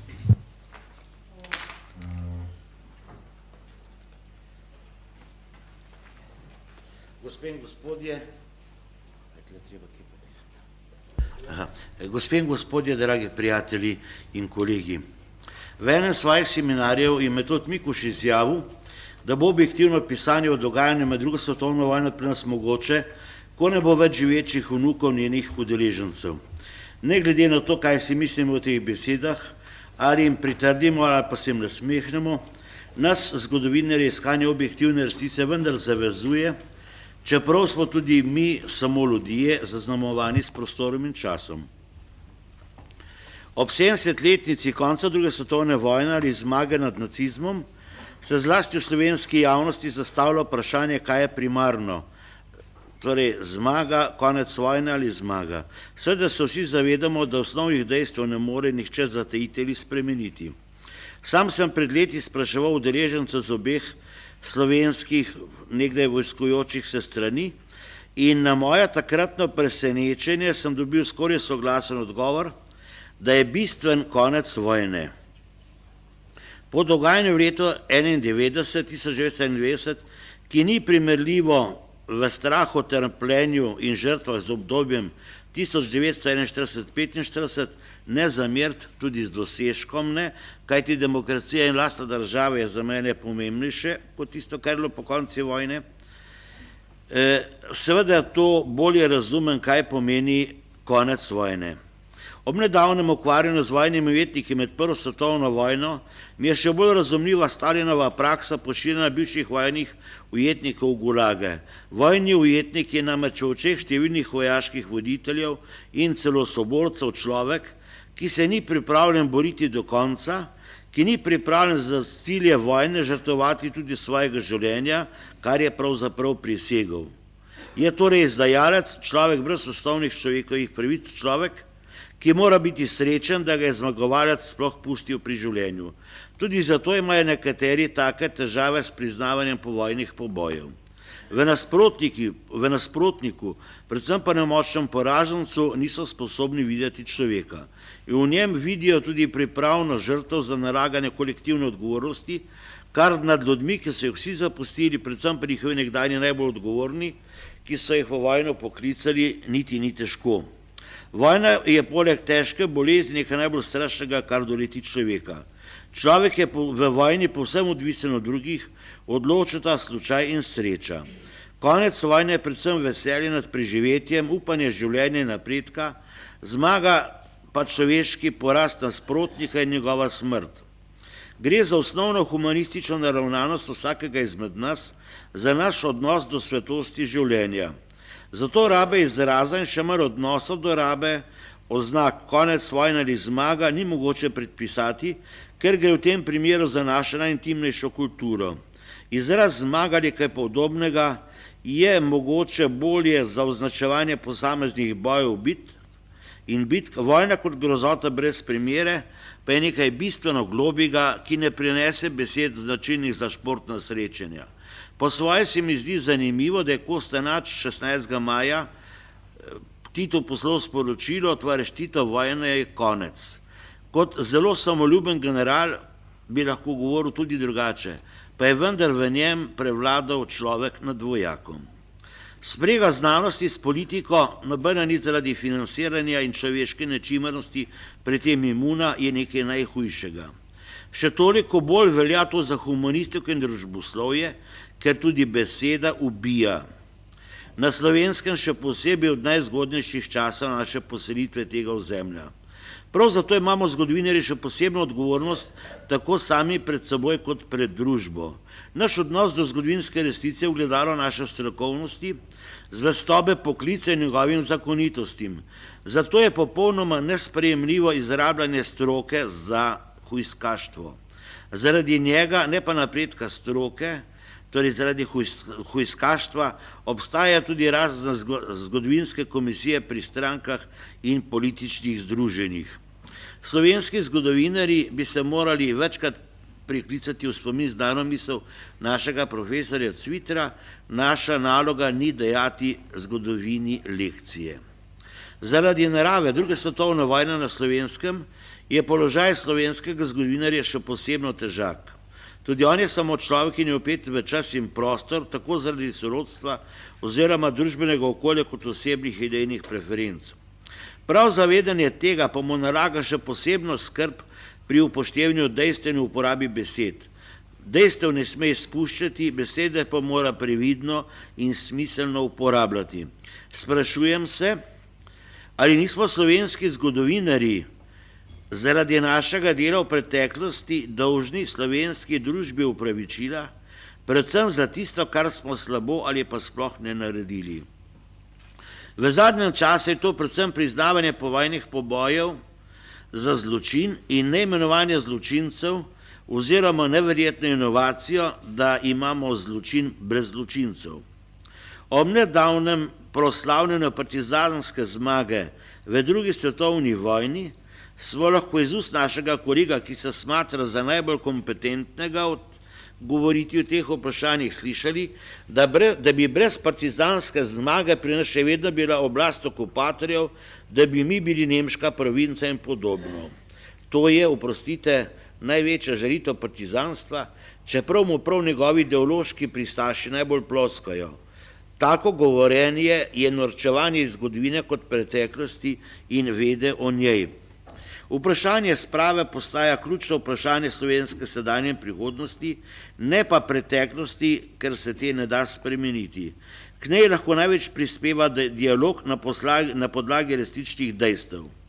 Gospe in gospodje, Aha. Gospe in gospodje, dragi prijatelji in kolegi, v enem svojih seminarjev je Metod Mikuš izjavil, da bo objektivno pisanje o dogajanju med drugo svetovno vojno pri nas mogoče, ko ne bo več živečih vnukov njenih udeležencev. Ne glede na to, kaj si mislimo o teh besedah, ali jim pritrdimo ali pa se jim nasmehnemo, nas zgodovinarje iskanje objektivne resnice vendar zavezuje, čeprav smo tudi mi samo ljudje, zaznamovani s prostorom in časom. Ob sedemdesetletnici konca druge svetovne vojne ali zmage nad nacizmom se zlasti v slovenski javnosti zastavlja vprašanje, kaj je primarno, torej zmaga, konec vojne ali zmaga. Seveda se vsi zavedamo, da osnovnih dejstev ne more nihče zatajiti ali spremeniti. Sam sem pred leti spraševal udeležence z obeh slovenskih nekdaj vojskujočih se strani in na moje takratno presenečenje sem dobil skoraj soglasen odgovor, da je bistven konec vojne. Po dogajanju v letu enaindevetdeset, tisoč devetsto enaindevetdeset, ki ni primerljivo v strahu, trpljenju in žrtvah z obdobjem tisoč devetsto enainštirideset do petinštirideset, ne zameriti tudi z dosežkom, ne, kajti demokracija in lastna država je za mene pomembnejše kot tisto, kar je bilo po konci vojne. Seveda to bolje razumem, kaj pomeni konec vojne. Ob nedavnem ukvarjanju z vojnimi ujetniki med prvo svetovno vojno mi je še bolj razumljiva Stalinova praksa pošiljanja bivših vojnih ujetnikov v gulage. Vojni ujetnik je namreč v očeh številnih vojaških voditeljev in celo soborcev človek, ki se ni pripravljen boriti do konca, ki ni pripravljen za cilje vojne žrtvovati tudi svojega življenja, kar je pravzaprav prisegel. Je torej izdajalec, človek brez osnovnih človekovih pravic, človek, ki mora biti srečen, da ga je zmagovalec sploh pustil pri življenju. Tudi zato imajo nekateri take težave s priznavanjem povojnih pobojev. V v nasprotniku, predvsem pa nemočnem poražencu, niso sposobni videti človeka. In v njem vidijo tudi pripravno žrtev za nalaganje kolektivne odgovornosti, kar nad ljudmi, ki so jih vsi zapustili, predvsem pa njihovi nekdanji najbolj odgovorni, ki so jih v vojno poklicali, niti ni težko. Vojna je poleg težke bolezni nekaj najbolj strašnega, kar doleti človeka. Človek je v vojni povsem odvisen od drugih, odločata slučaj in sreča. Konec vojne je predvsem veselje nad preživetjem, upanje življenja in napredka, zmaga pa človeški porast nasprotnika in njegova smrt. Gre za osnovno humanistično naravnanost vsakega izmed nas, za naš odnos do svetosti življenja. Zato rabe izraza in še manj odnosov do rabe oznak konec vojne ali zmaga ni mogoče predpisati, ker gre v tem primeru za našo najintimnejšo kulturo. Izraz zmaga ali kaj podobnega je mogoče bolje za označevanje posameznih bojev bitk in bitk. Vojna kot grozota brez primere pa je nekaj bistveno globjega, ki ne prinese besed značilnih za športna srečanja. Po svoje se mi zdi zanimivo, da je Kostanač šestnajstega maja Tito poslal sporočilo, tvariš Tito, vojna je konec. Kot zelo samoljuben general bi lahko govoril tudi drugače, pa je vendar v njem prevladal človek nad vojakom. Sprega znanosti s politiko, nobena ni zaradi financiranja in človeške nečimrnosti pri tem imuna, je nekaj najhujšega. Še toliko bolj velja to za humanistiko in družboslovje, ker tudi beseda ubija. Na Slovenskem še posebej od najzgodnejših časov naše poselitve tega ozemlja. Prav zato imamo zgodovinarji še posebno odgovornost tako sami pred seboj kot pred družbo. Naš odnos do zgodovinske resnice ugledalo naše strokovnosti, zvestobe poklica in njegovim zakonitostim. Zato je popolnoma nesprejemljivo izrabljanje stroke za hujskaštvo. Zaradi njega, ne pa napredka stroke, torej zaradi hujskaštva, obstaja tudi razne zgodovinske komisije pri strankah in političnih združenjih. Slovenski zgodovinarji bi se morali večkrat priklicati v spomin znano misel našega profesorja Cvitra, naša naloga ni dajati zgodovini lekcije. Zaradi narave druge svetovne vojne na Slovenskem je položaj slovenskega zgodovinarja še posebno težak. Tudi on je samo človek in je vpet v čas in prostor, tako zaradi sorodstva oziroma družbenega okolja kot osebnih idejnih preferenc. Prav zavedanje tega pa mu nalaga še posebno skrb pri upoštevanju dejstev in uporabi besed. Dejstev ne sme izpuščati, besede pa mora previdno in smiselno uporabljati. Sprašujem se, ali nismo slovenski zgodovinarji zaradi našega dela v preteklosti dolžni slovenski družbi opravičila, predvsem za tisto, kar smo slabo ali pa sploh ne naredili. V zadnjem času je to predvsem priznavanje povojnih pobojev za zločin in neimenovanje zločincev oziroma neverjetno inovacijo, da imamo zločin brez zločincev. Ob nedavnem proslavljanju partizanske zmage v drugi svetovni vojni smo lahko iz ust našega kolega, ki se smatra za najbolj kompetentnega govoriti o teh vprašanjih, slišali, da, bre, da bi brez partizanske zmage pri nas še vedno bila oblast okupatorjev, da bi mi bili nemška provinca in podobno. To je, oprostite, največja žalitev partizanstva, čeprav mu prav njegovi ideološki pristaši najbolj ploskajo. Tako govorenje je norčevanje iz zgodovine kot preteklosti in vede o njej. Vprašanje sprave postaja ključno vprašanje slovenske sedanje in prihodnosti, ne pa preteklosti, ker se te ne da spremeniti. K njej lahko največ prispeva dialog na, poslagi, na podlagi resničnih dejstev.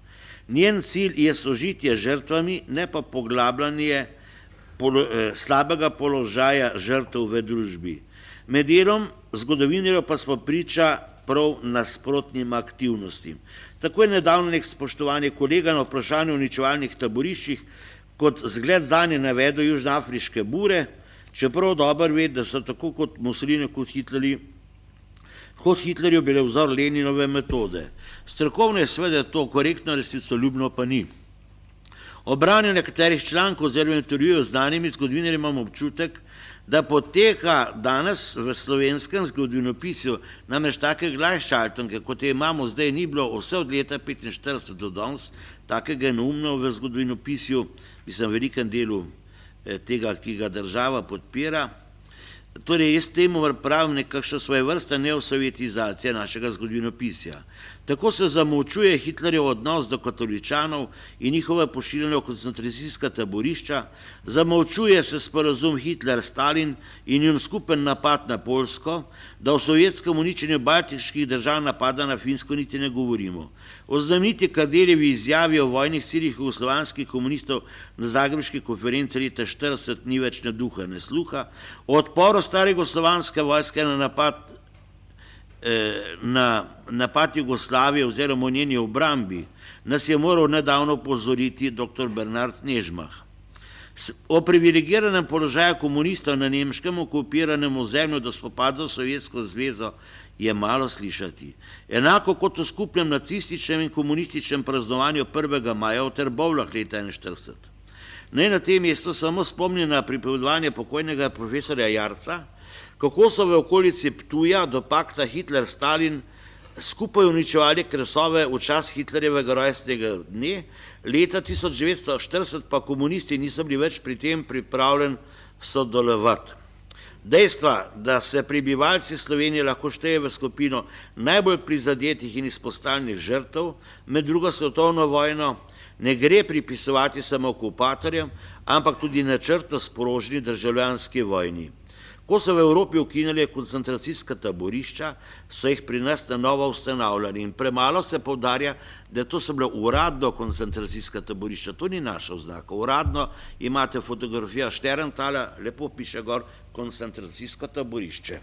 Njen cilj je sožitje žrtvami, ne pa poglabljanje polo, eh, slabega položaja žrtev v družbi. Med delom zgodovinarjev pa smo priča prav nasprotnim aktivnostim. Tako je nedavno nek spoštovanje kolega na vprašanje o uničevalnih taboriščih kot zgled zanje navedel južnoafriške bure, čeprav dobro ve, da so tako kot Mussolini, kot Hitlerji, kot Hitlerju bile vzor Leninove metode. Strokovno je seveda to korektno, resnicoljubno pa ni. Ob branju nekaterih člankov oziroma intervjujev z znanimi zgodovinarji imamo občutek, da poteka danes v slovenskem zgodovinopisju namreč take gleichschaltunke, kot je imamo zdaj, ni bilo vse od leta petinštirideset do danes, takega neumno v zgodovinopisju, mislim, v velikem delu tega, ki ga država podpira. Torej, jaz temu pravim nekakšna svoje vrsta neosovjetizacija našega zgodovinopisja. Tako se zamolčuje Hitlerjev odnos do katoličanov in njihove pošiljanje v koncentracijska taborišča, zamolčuje se sporazum Hitler-Stalin in njun skupen napad na Poljsko, da o sovjetskem uničenju baltičkih držav napada na Finsko niti ne govorimo. O znameniti Kardeljevi izjavi o vojnih ciljih jugoslovanskih komunistov na zagrebški konferenci leta štirideset ni več ne duha, ne sluha, o odporu stare jugoslovanske vojske na napad na napad Jugoslavije oziroma o njeni obrambi, nas je moral nedavno upozoriti doktor Bernard Nežmah. O privilegiranem položaju komunistov na nemškem okupiranem ozemlju do spopadov s Sovjetsko zvezo je malo slišati. Enako kot o skupnem nacističnem in komunističnem praznovanju prvega maja v Trbovljah leta enainštirideset. Naj na tem mestu samo spomnim na pripovedovanje pokojnega profesorja Jarca, kako so v okolici Ptuja do pakta Hitler-Stalin skupaj uničevali kresove v čas Hitlerjevega rojstnega dne, leta tisoč devetsto štirideset pa komunisti niso bili več pri tem pripravljeni sodelovati. Dejstva, da se prebivalci Slovenije lahko šteje v skupino najbolj prizadetih in izpostavljenih žrtev med drugo svetovno vojno, ne gre pripisovati samo okupatorjem, ampak tudi načrtno sporoženi državljanski vojni. Ko so v Evropi ukinili koncentracijska taborišča, so jih pri nas na novo ustanavljali in premalo se poudarja, da to so bila uradno koncentracijska taborišča. To ni naša oznaka. Uradno imate fotografijo Šterntalja, lepo piše gor koncentracijsko taborišče.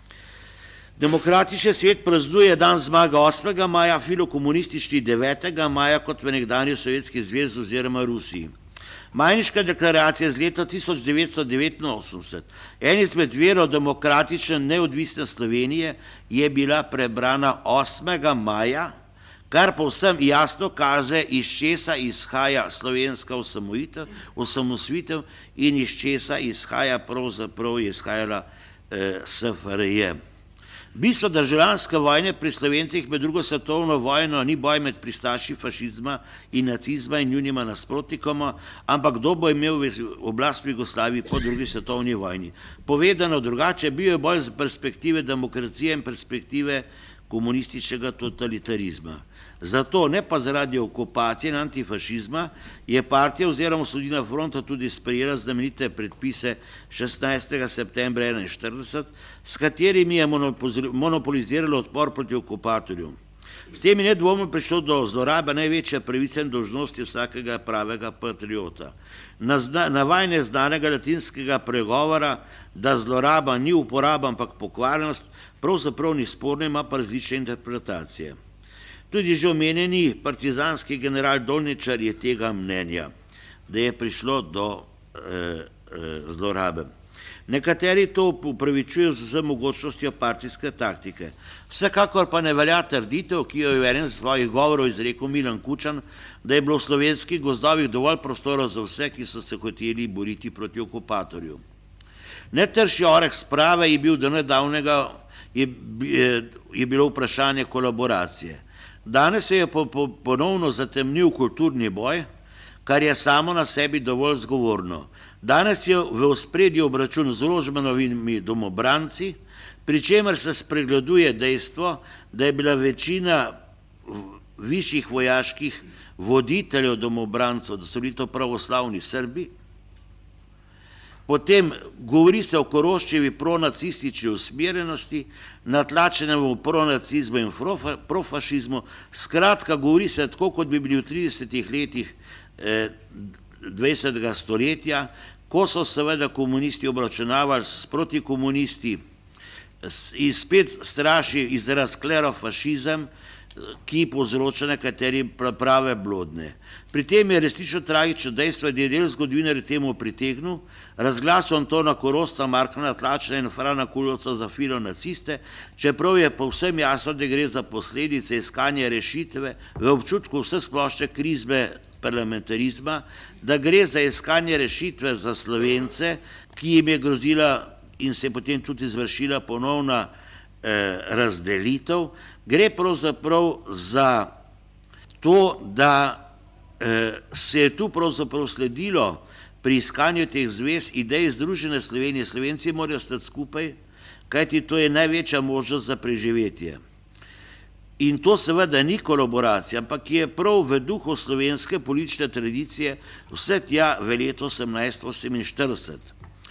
Demokratični svet praznuje dan zmage osmega maja, filokomunistični devetega maja kot v nekdanji Sovjetski zvezi oziroma Rusiji. Majniška deklaracija z leta tisoč devetsto devetinosemdeset, en izmed virov demokratične neodvisne Slovenije, je bila prebrana osmega maja, kar povsem jasno kaže, iz česa izhaja slovenska osamosvojitev in iz česa izhaja pravzaprav je izhajala eh, S F R J. Bistvo državljanske vojne pri Slovencih med drugo svetovno vojno ni boj med pristaši fašizma in nacizma in njunima nasprotnikoma, ampak kdo bo imel oblast v Jugoslaviji po drugi svetovni vojni. Povedano drugače, bil je boj z perspektive demokracije in perspektive komunističnega totalitarizma. Zato, ne pa zaradi okupacije in antifašizma, je partija oziroma Osvobodilna fronta tudi sprejela znamenite predpise šestnajstega septembra enainštirideset, s katerimi je monopolizirala odpor proti okupatorju. S tem je nedvomno prišlo do zlorabe največje pravice in dolžnosti vsakega pravega patriota. Navajanje znanega latinskega pregovora, da zloraba ni uporaba, ampak pokvarjenost, pravzaprav ni sporna, ima pa različne interpretacije. Tudi že omenjeni partizanski general Dolničar je tega mnenja, da je prišlo do eh, eh, zlorabe. Nekateri to upravičujejo z vsem mogočnostjo partijske taktike. Vsekakor pa ne velja trditev, ki jo je v enem svojih govorov izrekel Milan Kučan, da je bilo v slovenskih gozdovih dovolj prostora za vse, ki so se hoteli boriti proti okupatorju. Najtrši oreh sprave je bil do nedavnega je, je, je bilo vprašanje kolaboracije. Danes se je po, po, ponovno zatemnil kulturni boj, kar je samo na sebi dovolj zgovorno. Danes je v ospredju obračun z Rožmanovimi domobranci, pri čemer se spregleduje dejstvo, da je bila večina višjih vojaških voditeljev domobrancov, da so bili to pravoslavni Srbi, Potem govori se o Koroščevi pronacistični usmerjenosti, natlačenem v pronacizmu in profašizmu. Skratka, govori se tako, kot bi bili v tridesetih letih dvajsetega stoletja, ko so seveda komunisti obračunavali s protikomunisti in spet straši izraz klerofašizem, ki povzroča nekateri prave blodne. Pri tem je resnično tragično dejstvo, da je del zgodovinarja temu pritegnil, razglasil Antona Korošca, Marka Natlačna in Frana Kulovca za filonaciste, čeprav je povsem jasno, da gre za posledice iskanja rešitve v občutku vsesplošne krizme parlamentarizma, da gre za iskanje rešitve za Slovence, ki jim je grozila in se je potem tudi izvršila ponovna razdelitev. Gre pravzaprav za to, da se je tu pravzaprav sledilo pri iskanju teh zvez idej Združene Slovenije. Slovenci morajo stati skupaj, kajti to je največja možnost za preživetje. In to seveda ni kolaboracija, ampak je prav v duhu slovenske politične tradicije vse tja v letu osemnajststo oseminštirideset.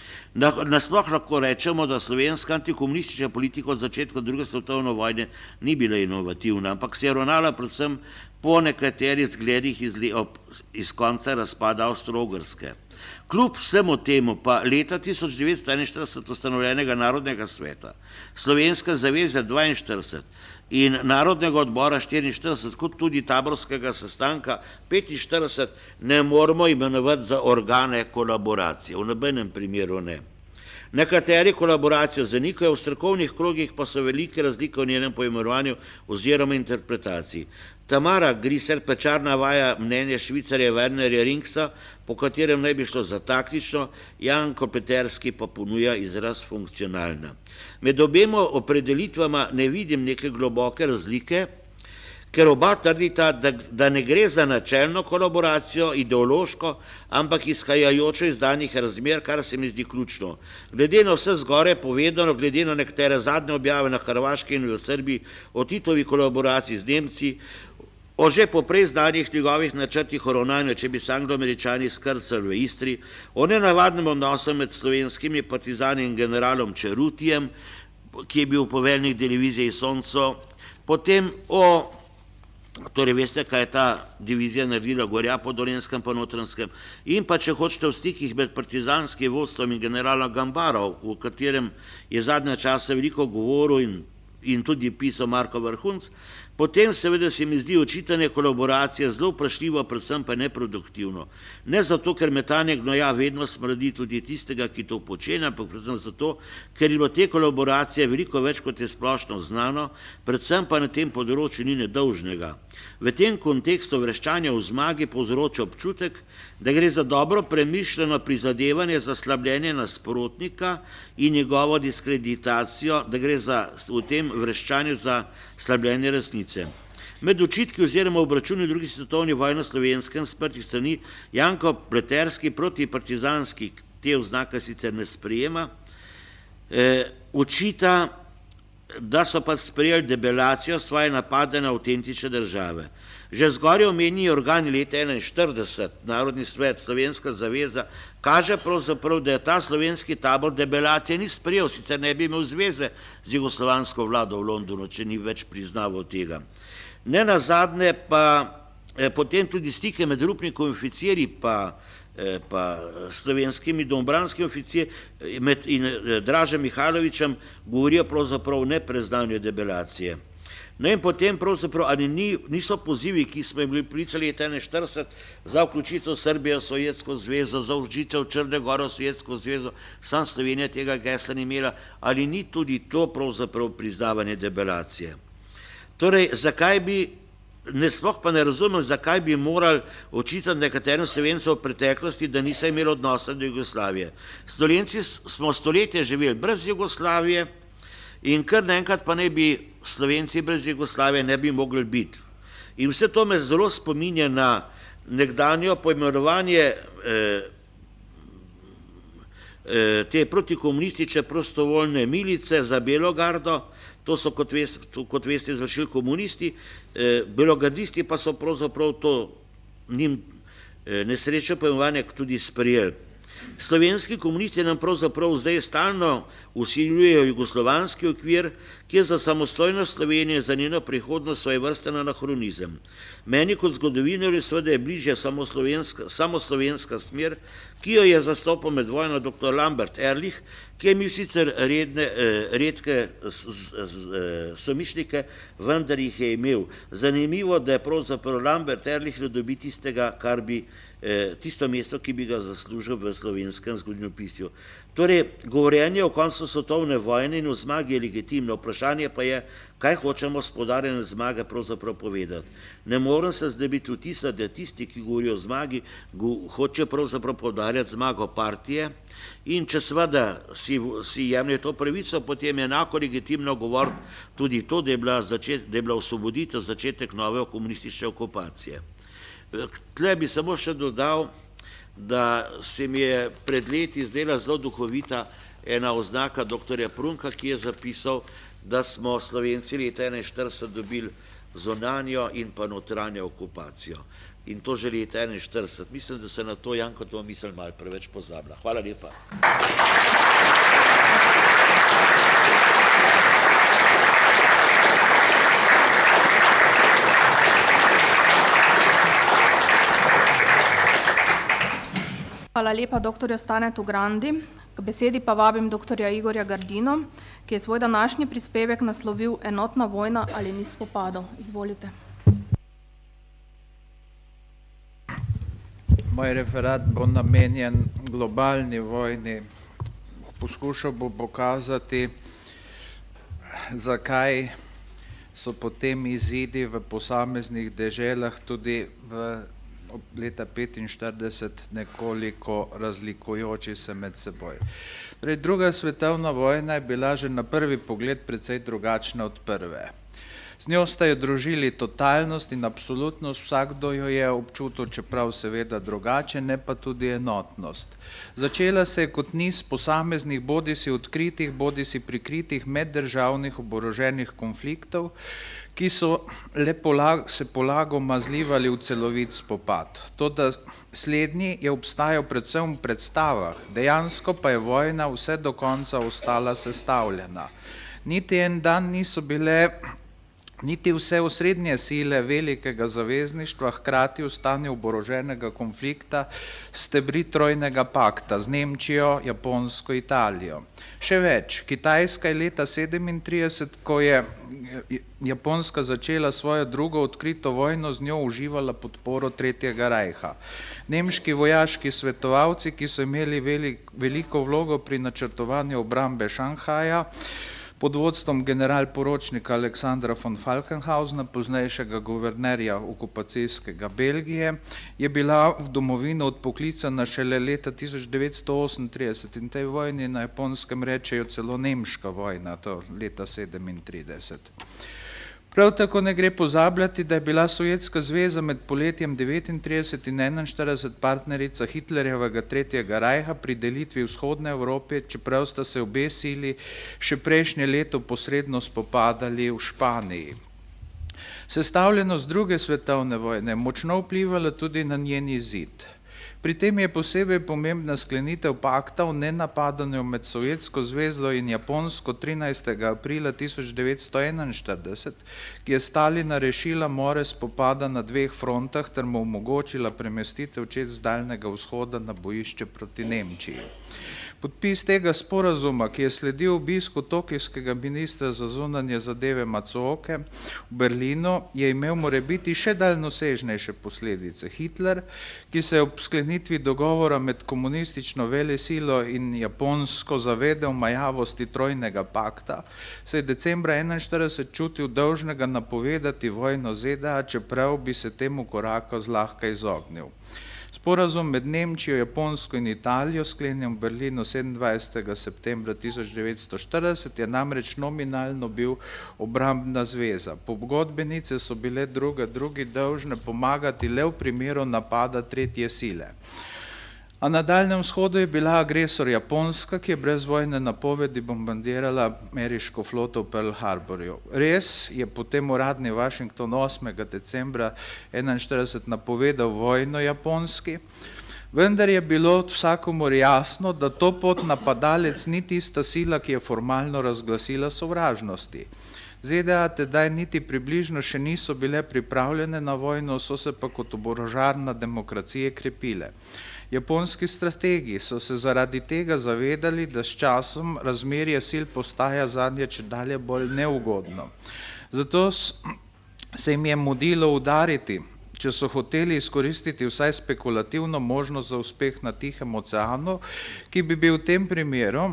Nasploh lahko rečemo, da slovenska antikomunistična politika od začetka druge svetovne vojne ni bila inovativna, ampak se je ravnala predvsem po nekaterih zgledih iz, iz konca razpada Avstro-Ogrske. Kljub vsemu temu pa leta tisoč devetsto enainštirideset ustanovljenega Narodnega sveta, Slovenske zaveze dvainštirideset in Narodnega odbora štiriinštirideset, kot tudi taborskega sestanka petinštirideset, ne moramo imenovati za organe kolaboracije, v nobenem primeru ne. Nekateri kolaboracijo zanikajo, v strokovnih krogih pa so velike razlike v njenem poimenovanju oziroma interpretaciji. Tamara Griser Pečar navaja mnenje Švicarja Wernerja Ringsa, po katerem naj bi šlo za taktično, Janko Peterski pa ponuja izraz funkcionalna. Med obema opredelitvama ne vidim neke globoke razlike, ker oba trdita, da, da ne gre za načelno kolaboracijo, ideološko, ampak izhajajočo iz danih razmer, kar se mi zdi ključno. Glede na vse zgore povedano, glede na nekatere zadnje objave na Hrvaški in v Srbiji o Titovi kolaboraciji z Nemci, o že poprej znanih njegovih načrtih o ravnanju, če bi se Anglo-Američani skrcali v Istri, o nenavadnem odnosu med slovenskimi partizani in generalom Čerutijem, ki je bil poveljnik divizije Sonco, potem o, torej veste, kaj je ta divizija naredila gorja po Dolenjskem pa Notranjskem, in pa če hočete v stikih med partizanskim vodstvom in generala Gambarov, v katerem je zadnje čase veliko govoril in, in tudi pisal Marko Vrhunc, potem seveda se mi zdi očitanje kolaboracije zelo vprašljivo, predvsem pa neproduktivno. Ne zato, ker metanje gnoja vedno smrdi tudi tistega, ki to počenja, ampak predvsem zato, ker je bilo te kolaboracije veliko več, kot je splošno znano, predvsem pa na tem področju ni nedolžnega. V tem kontekstu vreščanja v zmagi povzroča občutek, da gre za dobro premišljeno prizadevanje za slabljenje nasprotnika in njegovo diskreditacijo, da gre za, v tem vreščanju za slabljenje resnice. Med očitki oziroma obračuni v drugi svetovni vojni na Slovenskem sprtih strani Janko Pleterski proti partizanski, te oznake sicer ne sprejema, eh, očita, da so pa sprejeli debelacijo svoje napade na avtentične države. Že zgoraj omenjeni organi leta enainštirideset, Narodni svet, Slovenska zaveza, kaže pravzaprav, da je ta slovenski tabor debelacije ni sprejel, sicer ne bi imel zveze z jugoslovansko vlado v Londonu, če ni več priznaval tega. Ne nazadnje pa eh, potem tudi stike med Rupnikom oficirji pa, eh, pa slovenskimi domobranskimi oficirji in eh, Dražem Mihajlovićem govorijo pravzaprav o nepriznanju debelacije. No in potem pravzaprav, ali ni, niso pozivi, ki smo jim bili pričali leta enainštirideset za vključitev Srbije v Sovjetsko zvezo, za vključitev Črne gore v Sovjetsko zvezo, sam Slovenija tega gesla ni imela, ali ni tudi to pravzaprav priznavanje debelacije. Torej, zakaj bi, ne sploh pa ne razumem, zakaj bi morali očitati nekaterim Slovencem v preteklosti, da niso imeli odnosa do Jugoslavije. Slovenci smo stoletje živeli brez Jugoslavije in kar naenkrat pa ne bi Slovenci brez Jugoslavije ne bi mogli biti. In vse to me zelo spominja na nekdanjo poimenovanje eh, eh, te protikomunistične prostovoljne milice za Belogardo, to so, kot veste, kot veste izvršili komunisti, eh, belogardisti pa so pravzaprav to njim eh, nesrečno poimenovanje tudi sprejeli. Slovenski komunisti nam pravzaprav zdaj stalno vsiljujejo jugoslovanski okvir, ki je za samostojnost Slovenije, za njeno prihodnost svojevrsten anahronizem. Meni kot zgodovinarju seveda je bližje samoslovenska smer, ki jo je zastopal med vojno doktor Lambert Ehrlich, ki je imel sicer redne, redke somišljike, vendar jih je imel. Zanimivo, da je pravzaprav Lambert Ehrlich ne dobi tistega, kar bi tisto mesto, ki bi ga zaslužil v slovenskem zgodovinopisju. Torej, govorjenje o koncu svetovne vojne in o zmagi je legitimno, vprašanje pa je, kaj hočemo s poudarjanjem zmage pravzaprav povedati. Ne morem se zdebiti vtisati, da tisti, ki govorijo o zmagi, hoče pravzaprav poudarjati zmago partije in če seveda si, si jemlje to pravico, potem je enako legitimno govoriti tudi to, da je bila, začet, da je bila osvoboditev začetek nove komunistične okupacije. Tle bi samo še dodal, da se mi je pred leti zdela zelo duhovita ena oznaka doktorja Prunka, ki je zapisal, da smo Slovenci leta enainštirideset dobili zunanjo in pa notranjo okupacijo. In to že leta enainštirideset. Mislim, da se na to Janko to misel malo preveč pozablja. Hvala lepa. Hvala lepa doktorju Stanetu Grandi. K besedi pa vabim doktorja Igorja Gardino, ki je svoj današnji prispevek naslovil Enotna vojna ali niz spopadov. Izvolite. Moj referat bo namenjen globalni vojni. Poskušal bo pokazati, zakaj so potem izidi v posameznih deželah tudi v leta petinštirideset nekoliko razlikujoči se med seboj. Torej, druga svetovna vojna je bila že na prvi pogled precej drugačna od prve. Z njo sta jo družili totalnost in absolutnost, vsakdo jo je občutil, čeprav seveda drugače, ne pa tudi enotnost. Začela se je kot niz posameznih bodisi odkritih, bodisi prikritih meddržavnih oboroženih konfliktov, ki so le polag, se polagoma zlivali v celovit spopad. Toda slednji je obstajal predvsem v predstavah, dejansko pa je vojna vse do konca ostala sestavljena. Niti en dan niso bile niti vse osrednje sile velikega zavezništva hkrati v stanju oboroženega konflikta stebri trojnega pakta z Nemčijo, Japonsko, Italijo. Še več, Kitajska je leta sedemintrideset, ko je Japonska začela svojo drugo odkrito vojno, z njo uživala podporo Tretjega rajha. Nemški vojaški svetovalci, ki so imeli velik, veliko vlogo pri načrtovanju obrambe Šanghaja, pod vodstvom generalporočnika Aleksandra von Falkenhausna, poznejšega guvernerja okupacijskega Belgije, je bila v domovino odpoklicana šele leta tisoč devetsto osemintrideset in tej vojni na Japonskem rečejo celo nemška vojna, to leta sedemintrideset. Prav tako ne gre pozabljati, da je bila Sovjetska zveza med poletjem devetintrideset in enainštirideset partnerica Hitlerjevega Tretjega rajha pri delitvi vzhodne Evrope, čeprav sta se obe sili še prejšnje leto posredno spopadali v Španiji. Sestavljenost druge svetovne vojne močno vplivala tudi na njen izid. Pri tem je posebej pomembna sklenitev pakta o nenapadanju med Sovjetsko zvezo in Japonsko trinajstega aprila tisoč devetsto enainštirideset, ki je Stalina rešila more spopada na dveh frontah ter mu omogočila premestitev čez Daljnega vzhoda na bojišče proti Nemčiji. Podpis tega sporazuma, ki je sledil obisku tokijskega ministra za zunanje zadeve Matsuoke v Berlinu, je imel morebiti še daljnosežnejše posledice. Hitler, ki se je ob sklenitvi dogovora med komunistično velesilo in Japonsko zavedel majavosti trojnega pakta, se je decembra enainštirideset čutil dolžnega napovedati vojno Z D A, čeprav bi se temu koraku zlahka izognil. Sporazum med Nemčijo, Japonsko in Italijo, sklenjen v Berlinu sedemindvajsetega septembra tisoč devetsto štirideset, je namreč nominalno bil obrambna zveza. Pogodbenice so bile druga drugi dolžne pomagati le v primeru napada tretje sile. A na Daljnem vzhodu je bila agresor Japonska, ki je brez vojne napovedi bombardirala ameriško floto v Pearl Harborju. Res je potem uradni Washington osmega decembra enainštirideset napovedal vojno Japonski, Vendar je bilo vsakomur jasno, da to pot napadalec ni tista sila, ki je formalno razglasila sovražnosti. ZDA tedaj niti približno še niso bile pripravljene na vojno, so se pa kot oborožarna demokracije krepile. Japonski strategi so se zaradi tega zavedali, da s časom razmerje sil postaja zadnje čedalje bolj neugodno. Zato se jim je mudilo udariti, če so hoteli izkoristiti vsaj spekulativno možnost za uspeh na Tihem oceanu, ki bi bil v tem primeru,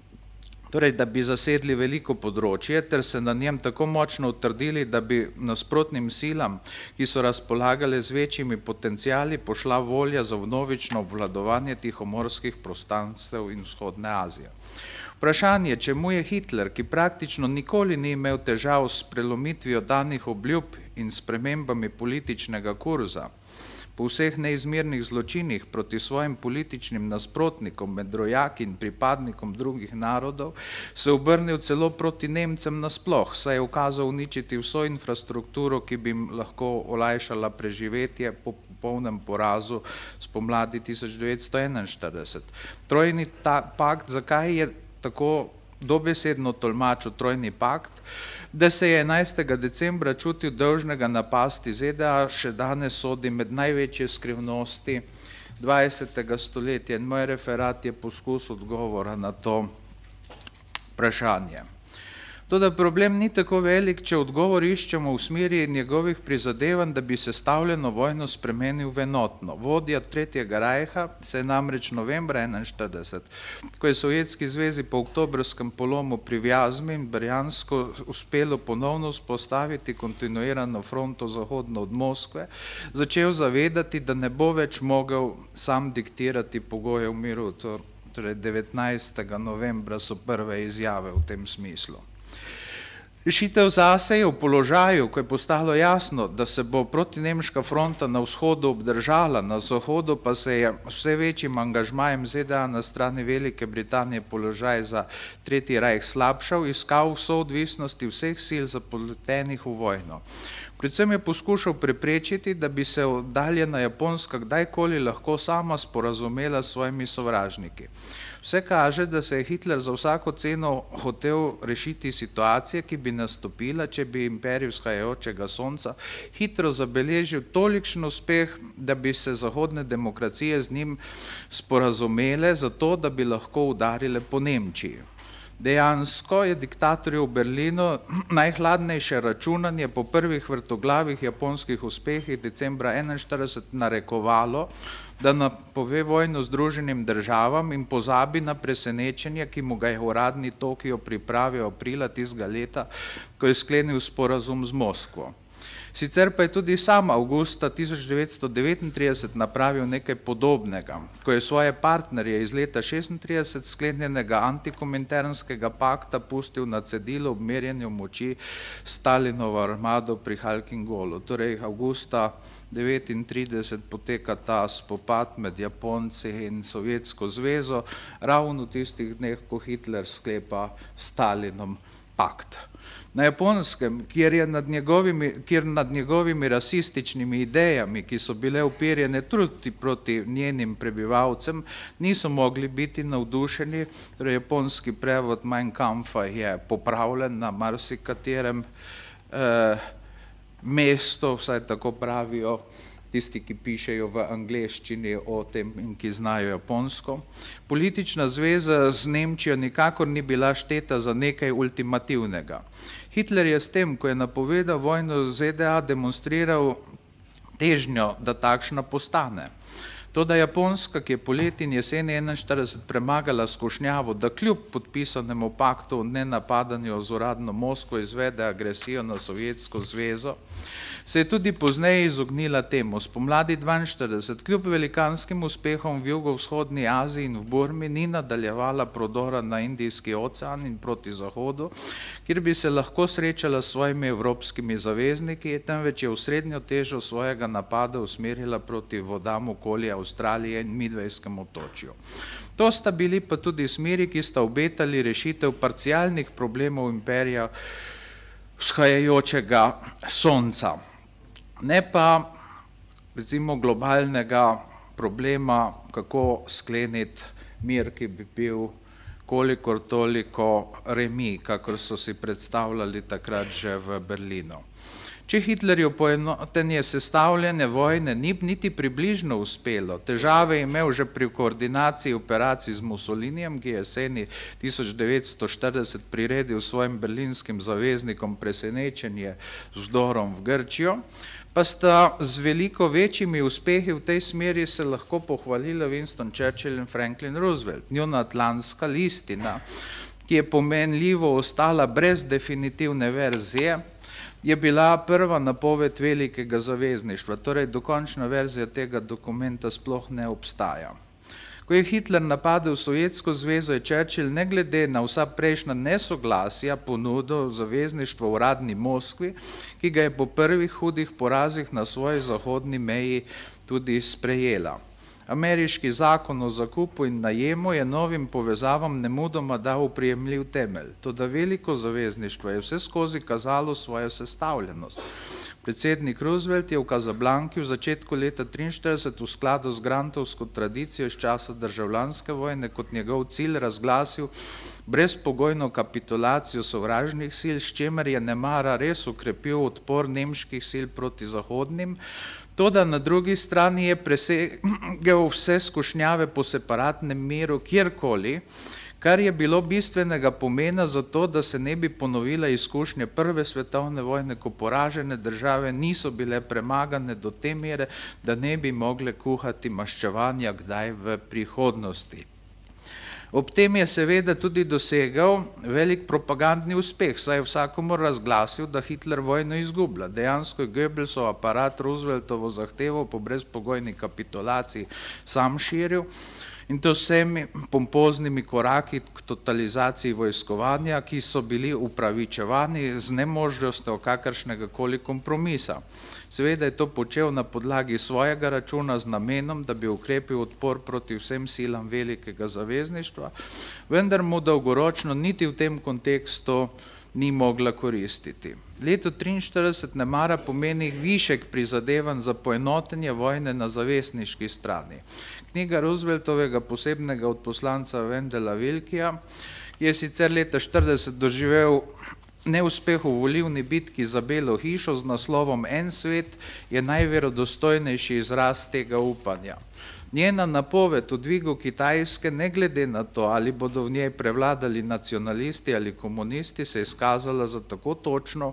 torej da bi zasedli veliko področje ter se na njem tako močno utrdili, da bi nasprotnim silam, ki so razpolagale z večjimi potencijali, pošla volja za vnovično obvladovanje tihomorskih prostranstev in vzhodne Azije. Vprašanje, čemu je Hitler, ki praktično nikoli ni imel težav s prelomitvijo danih obljub in spremembami političnega kurza, po vseh neizmernih zločinih proti svojim političnim nasprotnikom med rojaki in pripadnikom drugih narodov, se obrnil celo proti Nemcem nasploh, saj je ukazal uničiti vso infrastrukturo, ki bi jim lahko olajšala preživetje po popolnem porazu spomladi tisoč devetsto enainštirideset. Trojni pakt, zakaj je tako dobesedno tolmačil trojni pakt, da se je enajstega decembra čutil dolžnega napasti ZDA, še danes sodi med največje skrivnosti dvajsetega stoletja in moj referat je poskus odgovora na to vprašanje. Toda problem ni tako velik, če odgovor iščemo v smeri njegovih prizadevanj, da bi sestavljeno vojno spremenil v enotno. Vodja Tretjega rajha se je namreč novembra enainštirideset, ko je Sovjetski zvezi po oktobrskem polomu pri Vjazmi in Brjansko uspelo ponovno vzpostaviti kontinuirano fronto zahodno od Moskve, začel zavedati, da ne bo več mogel sam diktirati pogojev miru. Torej devetnajstega novembra so prve izjave v tem smislu. Rešitev zase je v položaju, ko je postalo jasno, da se bo protinemška fronta na vzhodu obdržala, na zahodu pa se je vse večjim angažmajem ZDA na strani Velike Britanije položaj za Tretji rajh slabšal, iskal vso odvisnosti vseh sil zapletenih v vojno. Predvsem je poskušal preprečiti, da bi se oddaljena Japonska kdajkoli lahko sama sporazumela s svojimi sovražniki. Vse kaže, da se je Hitler za vsako ceno hotel rešiti situacije, ki bi nastopila, če bi imperij vzhajajočega sonca hitro zabeležil tolikšen uspeh, da bi se zahodne demokracije z njim sporazumele, zato da bi lahko udarile po Nemčiji. Dejansko je diktatorju v Berlinu najhladnejše računanje po prvih vrtoglavih japonskih uspehih decembra enainštirideset narekovalo, da napove vojno Združenim državam in pozabi na presenečenje, ki mu ga je uradni Tokio pripravil aprila tistega leta, ko je sklenil sporazum z Moskvo. Sicer pa je tudi sam avgusta tisoč devetsto devetintrideset napravil nekaj podobnega, ko je svoje partnerje iz leta šestintrideset sklenjenega antikominternskega pakta pustil na cedilu ob merjenju moči Stalinovo armado pri Halkingolu. Torej avgusta devetintrideset poteka ta spopad med Japonci in Sovjetsko zvezo, ravno v tistih dneh, ko Hitler sklepa Stalinom pakt. Na Japonskem, kjer, je nad njegovimi, kjer nad njegovimi rasističnimi idejami, ki so bile uperjene tudi proti njenim prebivalcem, niso mogli biti navdušeni, torej japonski prevod Mein Kampfa je popravljen na marsikaterem eh, mestu, vsaj tako pravijo tisti, ki pišejo v angleščini o tem in ki znajo japonsko. Politična zveza z Nemčijo nikakor ni bila šteta za nekaj ultimativnega. Hitler je s tem, ko je napovedal vojno z ZDA, demonstriral težnjo, da takšna postane. Toda Japonska, ki je poleti in jeseni enainštirideset premagala skušnjavo, da kljub podpisanemu paktu o nenapadanju z uradno Moskvo izvede agresijo na Sovjetsko zvezo, se je tudi pozneje izognila temu. Spomladi dvainštirideset, kljub velikanskim uspehom v jugovzhodni Aziji in v Burmi, ni nadaljevala prodora na Indijski ocean in proti zahodu, kjer bi se lahko srečala s svojimi evropskimi zavezniki, temveč je v srednjo težo svojega napada usmerila proti vodam okolja Avstralije in Midwayskemu otočju. To sta bili pa tudi smeri, ki sta obetali rešitev parcialnih problemov imperija vzhajajočega sonca, ne pa recimo globalnega problema, kako skleniti mir, ki bi bil kolikor toliko remi, kakor so si predstavljali takrat že v Berlinu. Če Hitlerju poenotenje sestavljene vojne ni niti približno uspelo, težave je imel že pri koordinaciji operacij z Mussolinijem, ki je jeseni tisoč devetsto štirideset priredil svojim berlinskim zaveznikom presenečenje z vdorom v Grčijo, pa sta z veliko večjimi uspehi v tej smeri se lahko pohvalila Winston Churchill in Franklin Roosevelt. Njuna atlantska listina, ki je pomenljivo ostala brez definitivne verzije, je bila prva napoved velikega zavezništva, torej dokončna verzija tega dokumenta sploh ne obstaja. Ko je Hitler napadel Sovjetsko zvezo, je Churchill ne glede na vsa prejšnja nesoglasja ponudil zavezništvo v uradni Moskvi, ki ga je po prvih hudih porazih na svoji zahodni meji tudi sprejela. Ameriški zakon o zakupu in najemu je novim povezavam nemudoma dal prijemljiv temelj. Toda veliko zavezništvo je vse skozi kazalo svojo sestavljenost. Predsednik Roosevelt je v Kazablanki v začetku leta triinštirideset v skladu z grantovsko tradicijo iz časa državljanske vojne kot njegov cilj razglasil brezpogojno kapitulacijo sovražnih sil, s čimer je nemara res ukrepil odpor nemških sil proti zahodnim, toda na drugi strani je presegel vse skušnjave po separatnem miru kjerkoli, kar je bilo bistvenega pomena za to, da se ne bi ponovila izkušnje prve svetovne vojne, ko poražene države niso bile premagane do te mere, da ne bi mogle kuhati maščevanja kdaj v prihodnosti. Ob tem je seveda tudi dosegal velik propagandni uspeh, saj je vsakomur razglasil, da Hitler vojno izgublja. Dejansko je Goebbelsov aparat Rooseveltovo zahtevo po brezpogojni kapitulaciji sam širil, in to vsemi pompoznimi koraki k totalizaciji vojskovanja, ki so bili upravičevani z nemožnostjo kakršnega koli kompromisa. Seveda je to počel na podlagi svojega računa z namenom, da bi ukrepil odpor proti vsem silam velikega zavezništva, vendar mu dolgoročno niti v tem kontekstu ni mogla koristiti. Leto triinštirideset nemara pomeni višek prizadevanj za poenotenje vojne na zavezniški strani. Knjiga Rooseveltovega posebnega odposlanca Wendella Willkija je sicer leta štirideset doživel neuspeh v volilni bitki za Belo hišo z naslovom En svet je najverodostojnejši izraz tega upanja. Njena napoved o dvigu Kitajske, ne glede na to, ali bodo v njej prevladali nacionalisti ali komunisti, se je izkazala za tako točno,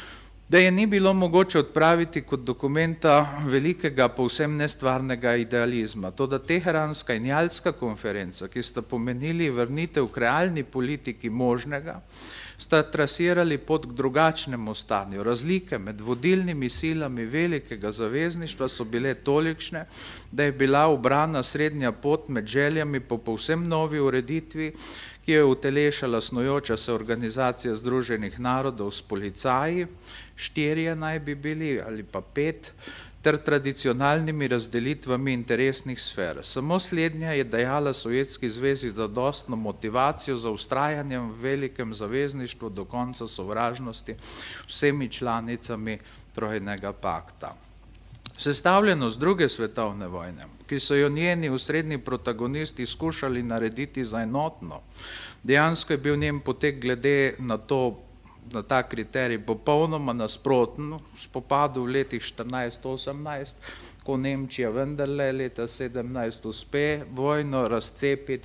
da je ni bilo mogoče odpraviti kot dokumenta velikega, povsem nestvarnega idealizma. Toda Teheranska in Jaltska konferenca, ki sta pomenili vrnitev k realni politiki možnega, sta trasirali pot k drugačnemu stanju. Razlike med vodilnimi silami velikega zavezništva so bile tolikšne, da je bila ubrana srednja pot med željami po povsem novi ureditvi, ki je utelešala snujoča se organizacija Združenih narodov s policaji, štirje naj bi bili ali pa pet, ter tradicionalnimi razdelitvami interesnih sfer. Samo slednja je dajala Sovjetski zvezi zadostno motivacijo za ustrajanjem v velikem zavezništvu do konca sovražnosti vsemi članicami Trojnega pakta. Sestavljenost druge svetovne vojne, ki so jo njeni osrednji protagonisti skušali narediti za enotno, dejansko je bil njen potek glede na to, na ta kriterij popolnoma nasproten spopadu v letih štirinajst osemnajst, ko Nemčija vendarle leta sedemnajst uspe vojno razcepiti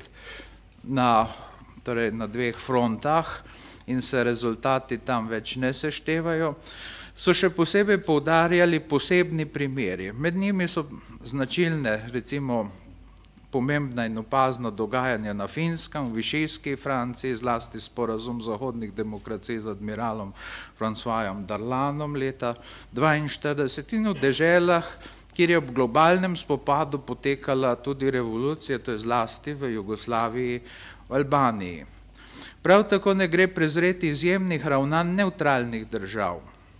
na, torej na dveh frontah in se rezultati tam več ne seštevajo, so še posebej poudarjali posebni primeri. Med njimi so značilne, recimo, pomembna in opazna dogajanja na Finskem, v Višijski Franciji, zlasti sporazum zahodnih demokracij z admiralom Francoisom Darlanom leta dvainštirideset in v deželah, kjer je ob globalnem spopadu potekala tudi revolucija, to je zlasti v Jugoslaviji, v Albaniji. Prav tako ne gre prezreti izjemnih ravnanj nevtralnih držav,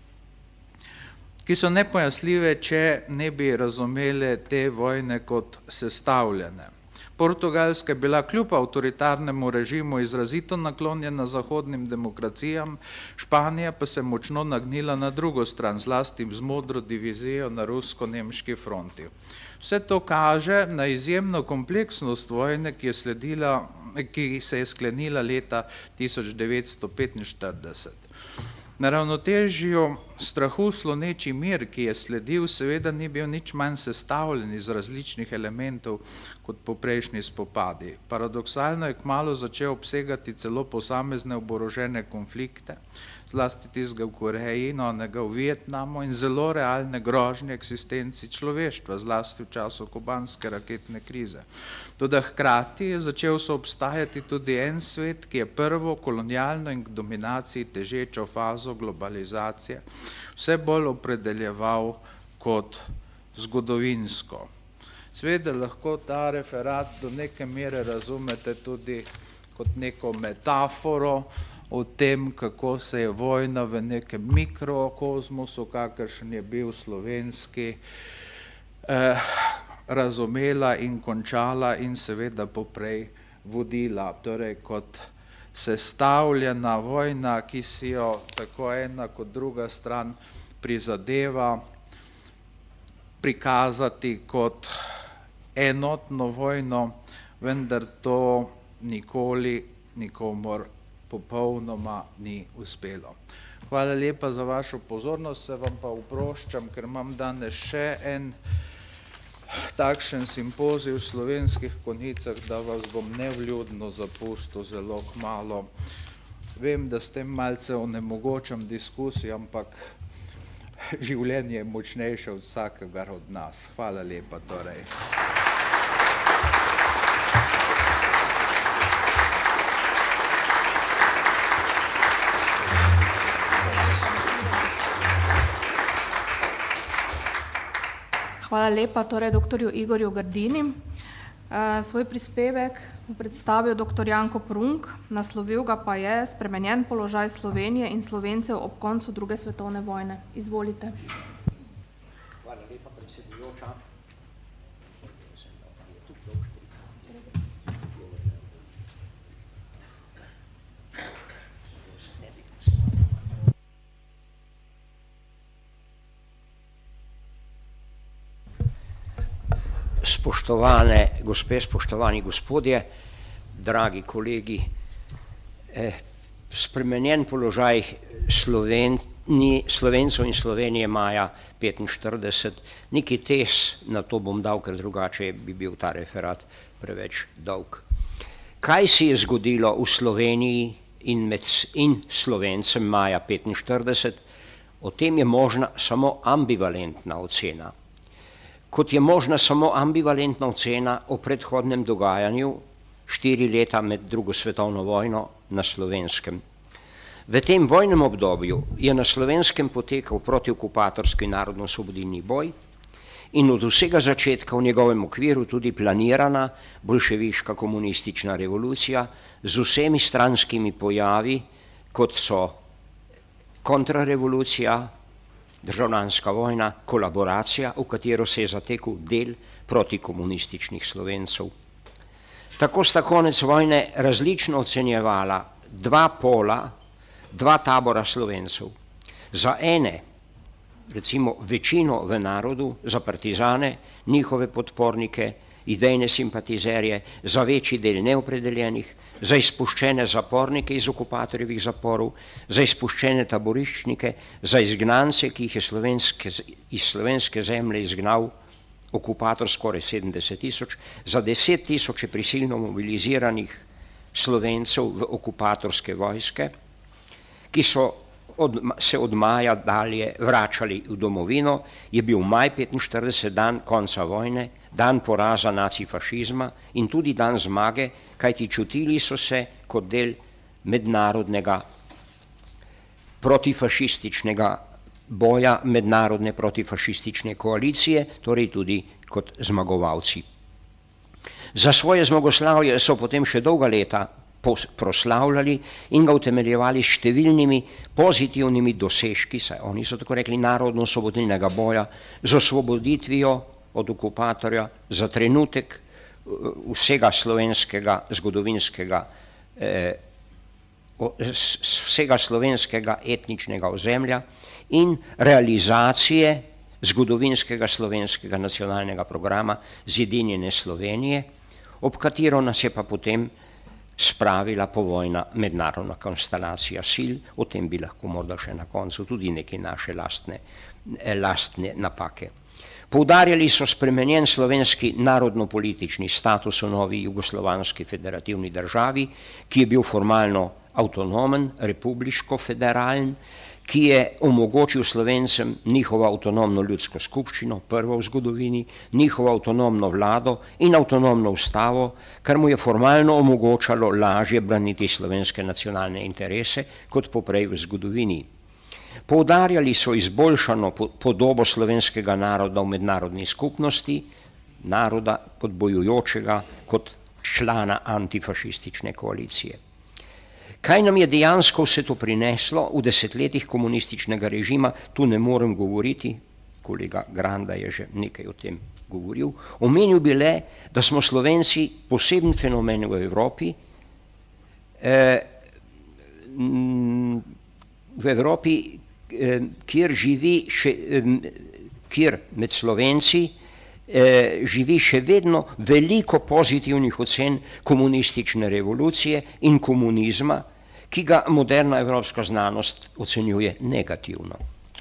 ki so nepojasnljive, če ne bi razumele te vojne kot sestavljene. Portugalska je bila kljub avtoritarnemu režimu izrazito naklonjena zahodnim demokracijam, Španija pa se močno nagnila na drugo stran, zlasti z modro divizijo na rusko-nemški fronti. Vse to kaže na izjemno kompleksnost vojne, ki je sledila, ki se je sklenila leta tisoč devetsto petinštirideset. Na ravnotežju strahu sloneči mir, ki je sledil, seveda ni bil nič manj sestavljen iz različnih elementov kot poprejšnji spopadi. Paradoksalno je kmalu začel obsegati celo posamezne oborožene konflikte, zlasti tistega v Koreji, onega v Vietnamu in zelo realne grožnje eksistenci človeštva, zlasti v času kubanske raketne krize. Toda hkrati je začel soobstajati tudi en svet, ki je prvo kolonialno in k dominaciji težečo fazo globalizacije vse bolj opredeljeval kot zgodovinsko. Seveda lahko ta referat do neke mere razumete tudi kot neko metaforo o tem, kako se je vojna v nekem mikrokozmosu, kakršen je bil slovenski, eh, razumela in končala in seveda poprej vodila, torej kot sestavljena vojna, ki si jo tako ena kot druga stran prizadeva prikazati kot enotno vojno, vendar to nikoli nikomor popolnoma ni uspelo. Hvala lepa za vašo pozornost, se vam pa oproščam, ker imam danes še en takšen simpozij v Slovenskih Konjicah, da vas bom nevljudno zapustil zelo kmalu. Vem, da s tem malce onemogočam diskusijo, ampak življenje je močnejše od vsakega od nas. Hvala lepa torej. Hvala lepa torej doktorju Igorju Grdini. Svoj prispevek bo predstavil doktor Janko Prunk, naslovil ga pa je Spremenjen položaj Slovenije in Slovencev ob koncu druge svetovne vojne. Izvolite. Hvala lepa, predsedujoča. Spoštovane gospe, spoštovani gospodje, dragi kolegi, eh, spremenjen položaj Sloveni, Slovencev in Slovenije maja petinštirideset, neki tes na to bom dal, ker drugače bi bil ta referat preveč dolg. Kaj se je zgodilo v Sloveniji in, med, in Slovencem maja petinštirideset? O tem je možna samo ambivalentna ocena. Kot je možna samo ambivalentna ocena o predhodnem dogajanju štiri leta med drugo svetovno vojno na Slovenskem. V tem vojnem obdobju je na Slovenskem potekal protiokupatorski narodno-osvobodilni boj in od vsega začetka v njegovem okviru tudi planirana boljševiška komunistična revolucija z vsemi stranskimi pojavi, kot so kontrarevolucija, državljanska vojna, kolaboracija, v katero se je zatekel del protikomunističnih Slovencev. Tako sta konec vojne različno ocenjevala dva pola, dva tabora Slovencev. Za ene, recimo večino v narodu, za partizane, njihove podpornike, idejne simpatizerje, za večji del neopredeljenih, za izpuščene zapornike iz okupatorjevih zaporov, za izpuščene taboriščnike, za izgnance, ki jih je slovenske, iz slovenske zemlje izgnal okupator skoraj sedemdeset tisoč, za deset tisoče prisilno mobiliziranih Slovencev v okupatorske vojske, ki so od, se od maja dalje vračali v domovino, je bil maj petinštirideset dan konca vojne, dan poraza nacifašizma in tudi dan zmage, kajti čutili so se kot del mednarodnega protifašističnega boja, mednarodne protifašistične koalicije, torej tudi kot zmagovalci. Za svoje zmagoslavje so potem še dolga leta proslavljali in ga utemeljevali s številnimi pozitivnimi dosežki, saj oni so tako rekli narodno-osvobodilnega boja, z osvoboditvijo od okupatorja, za trenutek vsega slovenskega zgodovinskega, vsega slovenskega etničnega ozemlja in realizacije zgodovinskega slovenskega nacionalnega programa Zedinjene Slovenije, ob katero nas je pa potem spravila povojna mednarodna konstelacija sil. O tem bi lahko morda še na koncu tudi neke naše lastne, lastne napake. Poudarjali so spremenjen slovenski narodno-politični status v novi jugoslovanski federativni državi, ki je bil formalno avtonomen, republiško-federalen, ki je omogočil Slovencem njihovo avtonomno ljudsko skupščino, prvo v zgodovini, njihovo avtonomno vlado in avtonomno ustavo, kar mu je formalno omogočalo lažje braniti slovenske nacionalne interese kot poprej v zgodovini. Poudarjali so izboljšano podobo slovenskega naroda v mednarodni skupnosti, naroda kot bojujočega, kot člana antifašistične koalicije. Kaj nam je dejansko vse to prineslo v desetletjih komunističnega režima, tu ne morem govoriti, kolega Granda je že nekaj o tem govoril. Omenil bi le, da smo Slovenci poseben fenomen v Evropi, v Evropi, kjer živi še, kjer med Slovenci živi še vedno veliko pozitivnih ocen komunistične revolucije in komunizma, ki ga moderna evropska znanost ocenjuje negativno.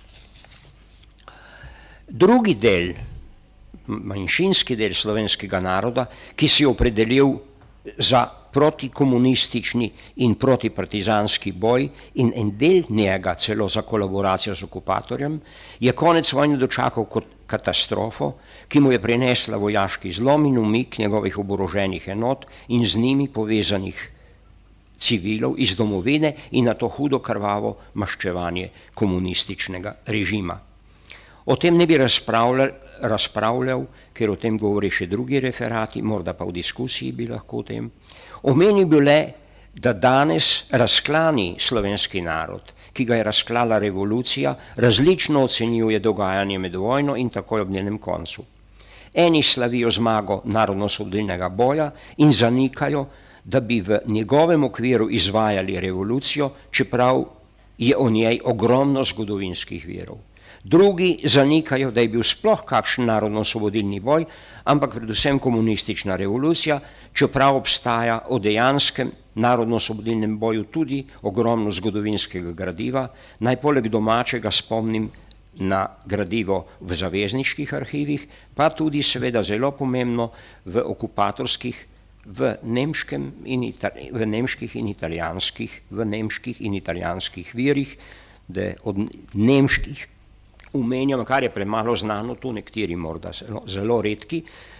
Drugi del, manjšinski del slovenskega naroda, ki si je opredelil za protikomunistični in protipartizanski boj in en del njega celo za kolaboracijo z okupatorjem, je konec vojne dočakal kot katastrofo, ki mu je prinesla vojaški zlom in umik njegovih oboroženih enot in z njimi povezanih civilov iz domovine in na to hudo krvavo maščevanje komunističnega režima. O tem ne bi razpravljal, razpravljal, ker o tem govori še drugi referati, morda pa v diskusiji bi lahko o tem. Omenil bi le, da danes razklani slovenski narod, ki ga je razklala revolucija, različno ocenjuje dogajanje med vojno in takoj ob njenem koncu. Eni slavijo zmago narodno-osvobodilnega boja in zanikajo, da bi v njegovem okviru izvajali revolucijo, čeprav je o njej ogromno zgodovinskih virov. Drugi zanikajo, da je bil sploh kakšen narodno-osvobodilni boj, ampak predvsem komunistična revolucija, čeprav obstaja o dejanskem narodno-osvobodilnem boju tudi ogromno zgodovinskega gradiva. Naj poleg domačega spomnim na gradivo v zavezniških arhivih, pa tudi seveda zelo pomembno v okupatorskih, v nemškem in v nemških in italijanskih, v nemških in italijanskih virih, da od nemških umenjam, kar je premalo znano, tu nekateri morda zelo, zelo redki,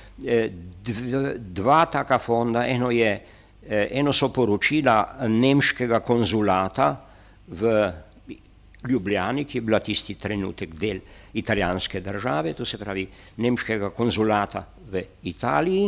dva taka fonda, eno, je, eno so poročila nemškega konzulata v Ljubljani, ki je bila tisti trenutek del italijanske države, to se pravi nemškega konzulata v Italiji,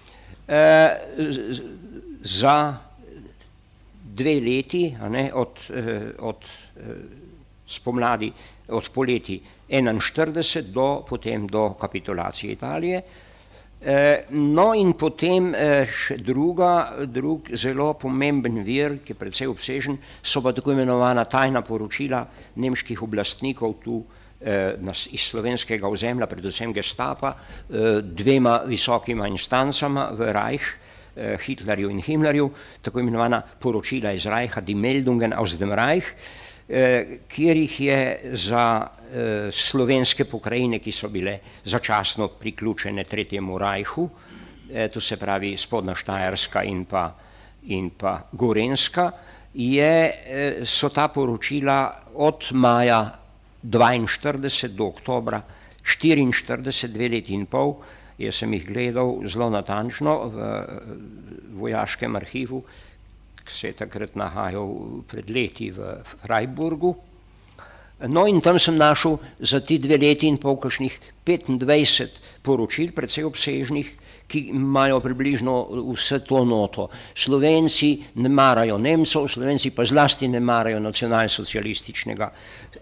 za dve leti, a ne, od, od spomladi, od poleti enainštirideset do potem do kapitulacije Italije. No in potem še druga, drug zelo pomemben vir, ki je precej obsežen, so pa tako imenovana tajna poročila nemških oblastnikov tu iz slovenskega ozemlja, predvsem Gestapa, dvema visokima instancama v Reich, Hitlerju in Himmlerju, tako imenovana poročila iz Reicha, die Meldungen aus dem Reich, kjer jih je za slovenske pokrajine, ki so bile začasno priključene Tretjemu Reichu, to se pravi Spodnja Štajerska in pa, in pa Gorenjska, je, so ta poročila od maja dvainštirideset do oktobra štiriinštirideset, dve leti in pol, jaz sem jih gledal zelo natančno v vojaškem arhivu, ki se je takrat nahajal pred leti v Freiburgu. No in tam sem našel za ti dve leti in pol kakšnih petindvajset poročil, precej obsežnih, ki imajo približno vse to noto. Slovenci ne marajo Nemcev, Slovenci pa zlasti ne marajo nacionalsocialističnega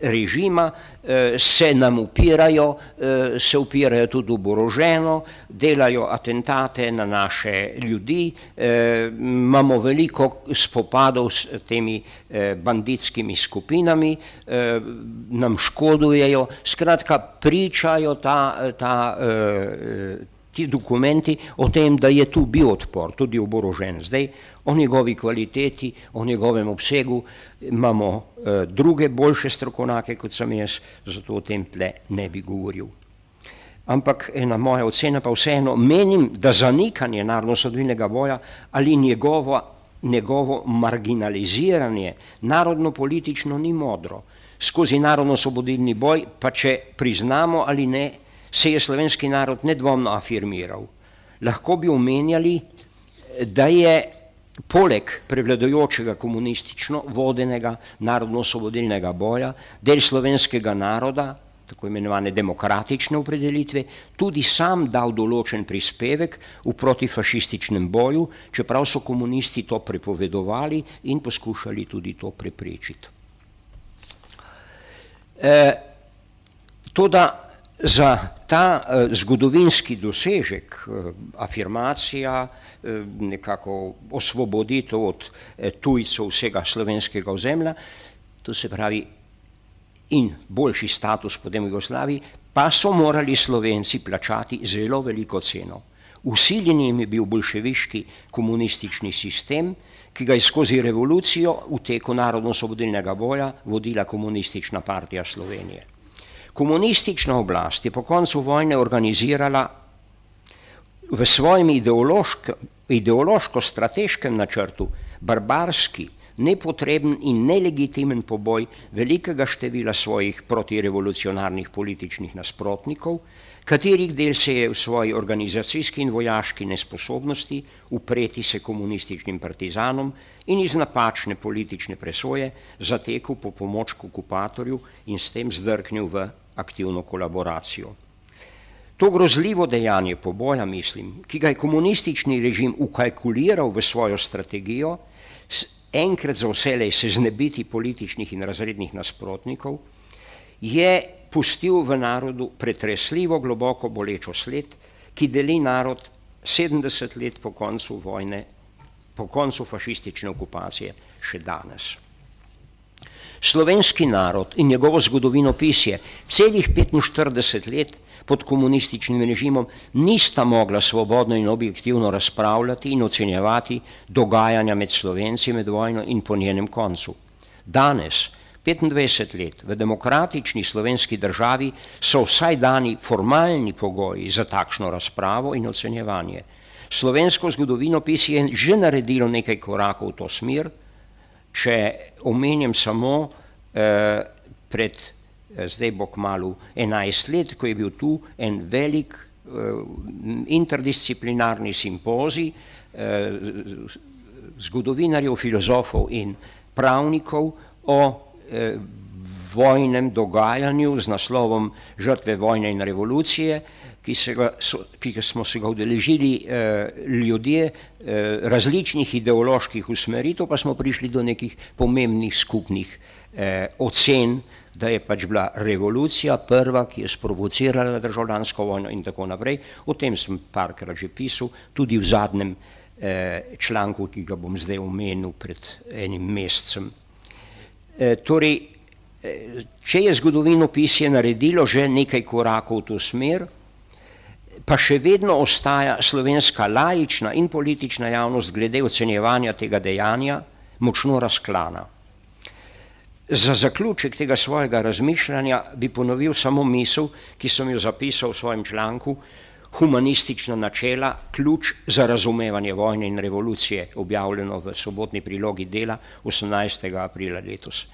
režima, se nam upirajo, se upirajo tudi oboroženo, delajo atentate na naše ljudi, imamo veliko spopadov s temi banditskimi skupinami, nam škodujejo, skratka pričajo ta, ta ti dokumenti o tem, da je tu bil odpor, tudi oborožen. Zdaj, o njegovi kvaliteti, o njegovem obsegu imamo eh, druge boljše strokovnjake, kot sem jaz, zato o tem tle ne bi govoril. Ampak ena moja ocena pa vseeno, menim, da zanikanje narodnoosvobodilnega boja ali njegovo, njegovo marginaliziranje narodno-politično ni modro. Skozi narodno-osvobodilni boj, pa če priznamo ali ne, se je slovenski narod nedvomno afirmiral. Lahko bi omenjali, da je poleg prevladujočega komunistično vodenega narodno-osvobodilnega boja del slovenskega naroda, tako imenovane demokratične opredelitve, tudi sam dal določen prispevek v protifašističnem boju, čeprav so komunisti to prepovedovali in poskušali tudi to preprečiti. E, toda za ta uh, zgodovinski dosežek, uh, afirmacija, uh, nekako osvoboditev od uh, tujcev vsega slovenskega ozemlja, to se pravi in boljši status po Jugoslaviji, pa so morali Slovenci plačati zelo veliko ceno. Vsiljen jim je bil bolševiški komunistični sistem, ki ga je skozi revolucijo v teku narodno-osvobodilnega boja vodila Komunistična partija Slovenije. Komunistična oblast je po koncu vojne organizirala v svojem ideološko-strateškem načrtu barbarski, nepotreben in nelegitimen poboj velikega števila svojih protirevolucionarnih političnih nasprotnikov, katerih del se je v svoji organizacijski in vojaški nesposobnosti upreti se komunističnim partizanom in iz napačne politične presoje zatekel po pomoč k okupatorju in s tem zdrknil v aktivno kolaboracijo. To grozljivo dejanje poboja, mislim, ki ga je komunistični režim ukalkuliral v svojo strategijo, enkrat za vselej se znebiti političnih in razrednih nasprotnikov, je pustil v narodu pretresljivo globoko bolečo sled, ki deli narod sedemdeset let po koncu vojne, po koncu fašistične okupacije še danes. Slovenski narod in njegovo zgodovinopisje celih petinštirideset let pod komunističnim režimom nista mogla svobodno in objektivno razpravljati in ocenjevati dogajanja med Slovenci med vojno in po njenem koncu. Danes, petindvajset let, v demokratični slovenski državi so vsaj dani formalni pogoji za takšno razpravo in ocenjevanje. Slovensko zgodovinopisje je že naredilo nekaj korakov v to smer. Če omenjam samo eh, pred, eh, zdaj bo kmalu enajst let, ko je bil tu en velik eh, interdisciplinarni simpozij eh, zgodovinarjev, filozofov in pravnikov o eh, vojnem dogajanju z naslovom Žrtve vojne in revolucije, ki, se ga, so, ki smo se ga udeležili eh, ljudje eh, različnih ideoloških usmeritev, pa smo prišli do nekih pomembnih skupnih eh, ocen, da je pač bila revolucija prva, ki je sprovocirala državljansko vojno in tako naprej. O tem sem parkrat že pisal, tudi v zadnjem eh, članku, ki ga bom zdaj omenil pred enim mesecem. Eh, torej, eh, če je zgodovinopisje naredilo že nekaj korakov v to smer, pa še vedno ostaja slovenska laična in politična javnost glede ocenjevanja tega dejanja močno razklana. Za zaključek tega svojega razmišljanja bi ponovil samo misel, ki sem jo zapisal v svojem članku Humanistična načela, ključ za razumevanje vojne in revolucije, objavljeno v sobotni prilogi Dela osemnajstega aprila letos.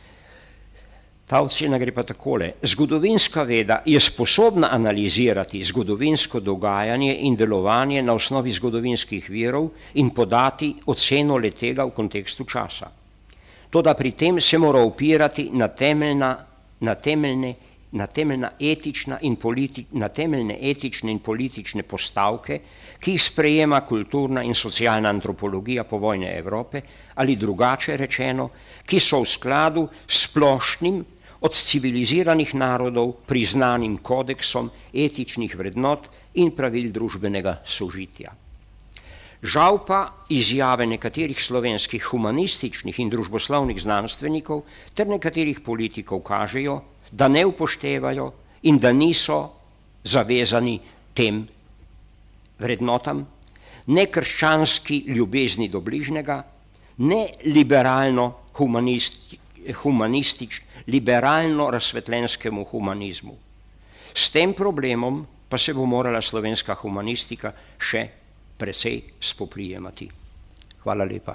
Ta ocena gre pa takole. Zgodovinska veda je sposobna analizirati zgodovinsko dogajanje in delovanje na osnovi zgodovinskih virov in podati oceno letega v kontekstu časa. Toda pri tem se mora opirati na temeljna, na temeljne, na temeljna etična in politi, na temeljne etične in politične postavke, ki jih sprejema kulturna in socialna antropologija povojne Evrope, ali drugače rečeno, ki so v skladu s splošnim od civiliziranih narodov priznanim kodeksom etičnih vrednot in pravil družbenega sožitja. Žal pa izjave nekaterih slovenskih humanističnih in družboslovnih znanstvenikov ter nekaterih politikov kažejo, da ne upoštevajo in da niso zavezani tem vrednotam, ne krščanski ljubezni do bližnjega, ne liberalno humanističnemu humanistič, liberalno razsvetljenskemu humanizmu. S tem problemom pa se bo morala slovenska humanistika še precej spoprijemati. Hvala lepa.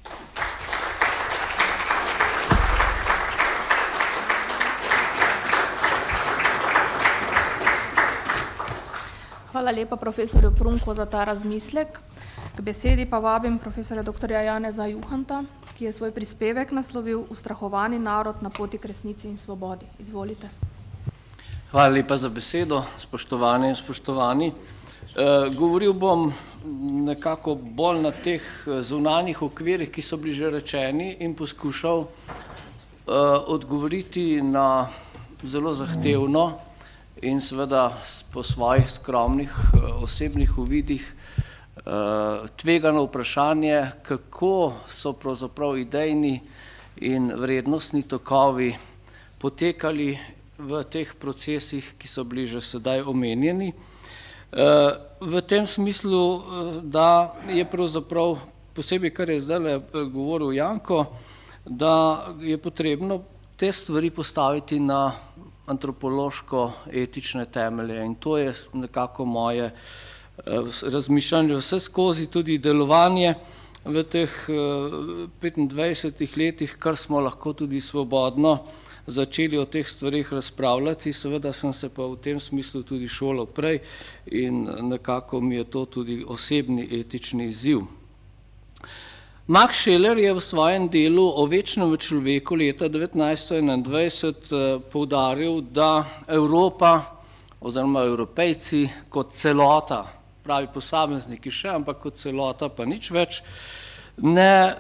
Hvala lepa profesorju Prunku za ta razmislek. K besedi pa vabim profesorja doktorja Janeza Juhanta, ki je svoj prispevek naslovil Ustrahovani narod na poti k resnici in svobodi. Izvolite. Hvala lepa za besedo, spoštovane in spoštovani. Govoril bom nekako bolj na teh zunanjih okvirih, ki so bili že rečeni, in poskušal odgovoriti na zelo zahtevno in seveda po svojih skromnih osebnih uvidih tvegano vprašanje, kako so pravzaprav idejni in vrednostni tokovi potekali v teh procesih, ki so bili že sedaj omenjeni. V tem smislu, da je pravzaprav posebej, kar je zdaj govoril Janko, da je potrebno te stvari postaviti na antropološko-etične temelje, in to je nekako moje razmišljanje vse skozi, tudi delovanje v teh petindvajsetih letih, kar smo lahko tudi svobodno začeli o teh stvarih razpravljati. Seveda sem se pa v tem smislu tudi šolal prej in nekako mi je to tudi osebni etični izziv. Max Scheler je v svojem delu o večnem človeku leta devetnajststo enaindvajset poudaril, da Evropa oziroma Evropejci kot celota, pravi posamezniki še, ampak kot celota pa nič več, ne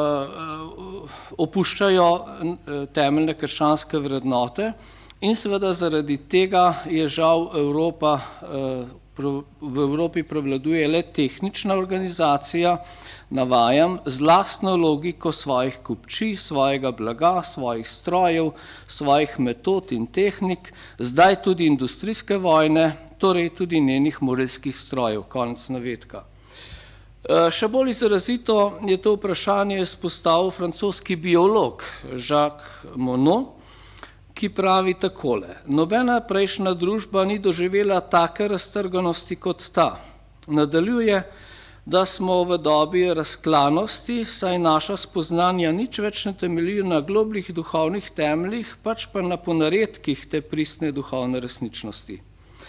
opuščajo temeljne krščanske vrednote in seveda zaradi tega je žal Evropa, v Evropi prevladuje le tehnična organizacija, navajam, z lastno logiko svojih kupčij, svojega blaga, svojih strojev, svojih metod in tehnik, zdaj tudi industrijske vojne, torej tudi njenih moralskih strojev, konec navedka. Še bolj izrazito je to vprašanje izpostavil francoski biolog Jacques Monod, ki pravi takole: nobena prejšnja družba ni doživela take raztrganosti kot ta. Nadaljuje, da smo v dobi razklanosti, saj naša spoznanja nič več ne temeljijo na globljih duhovnih temeljih, pač pa na ponaredkih te pristne duhovne resničnosti.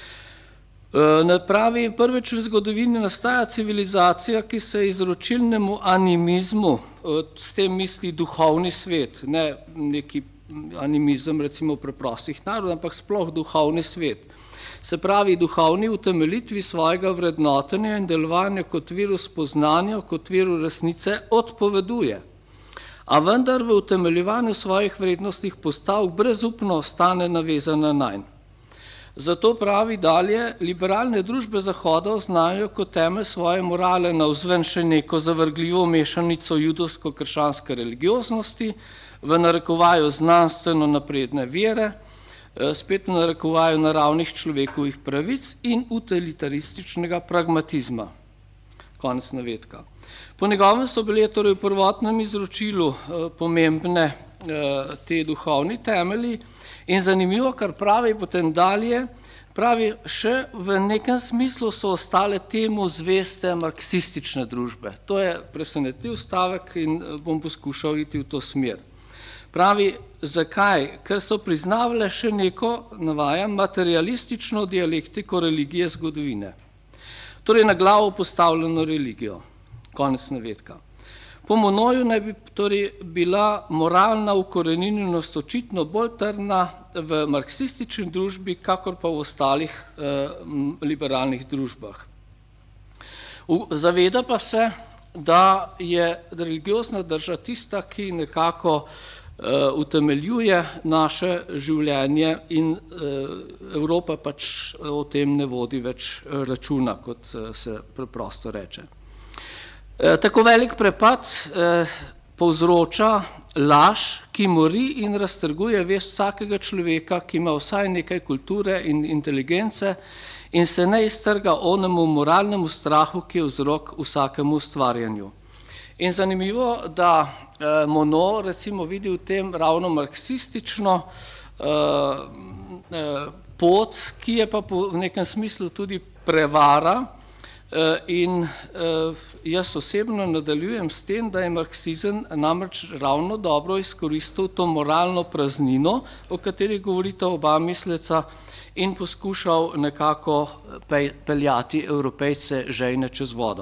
Pravi, prvič v zgodovini nastaja civilizacija, ki se izročilnemu animizmu, s tem misli duhovni svet, ne neki animizem recimo preprostih narodov, ampak sploh duhovni svet. Se pravi, duhovni utemeljitvi svojega vrednotenja in delovanja kot viru spoznanja, kot viru resnice odpoveduje. A vendar v utemeljevanju svojih vrednostnih postavk brezupno ostane navezana nanj. Zato pravi dalje, liberalne družbe Zahoda oznajo kot temelj svoje morale navzven še neko zavrgljivo mešanico judovsko-krščanske religioznosti, v narekovaju znanstveno napredne vere, spet v narekovaju naravnih človekovih pravic in utilitarističnega pragmatizma. Konec navedka. Po njegovem so bile torej v prvotnem izročilu pomembne te duhovni temelji in zanimivo, kar pravi potem dalje, pravi, še v nekem smislu so ostale temu zveste marksistične družbe. To je presenetljiv stavek in bom poskušal iti v to smer. Pravi, zakaj? Ker so priznavale še neko, navajam, materialistično dialektiko religije zgodovine. Torej na glavo postavljeno religijo. Konec navedka. Po Monoju naj bi torej bila moralna ukoreninjenost očitno bolj trdna v marksistični družbi, kakor pa v ostalih liberalnih družbah. Zaveda pa se, da je religiozna drža tista, ki nekako utemeljuje naše življenje in Evropa pač o tem ne vodi več računa, kot se preprosto reče. Tako velik prepad povzroča laž, ki mori in raztrguje vest vsakega človeka, ki ima vsaj nekaj kulture in inteligence in se ne iztrga onemu moralnemu strahu, ki je vzrok vsakemu ustvarjanju. In zanimivo, da Monod recimo vidi v tem ravno marksistično pot, ki je pa v nekem smislu tudi prevara, in jaz osebno nadaljujem s tem, da je marksizem namreč ravno dobro izkoristil to moralno praznino, o kateri govorita oba misleca, in poskušal nekako peljati Evropejce žejne čez vodo.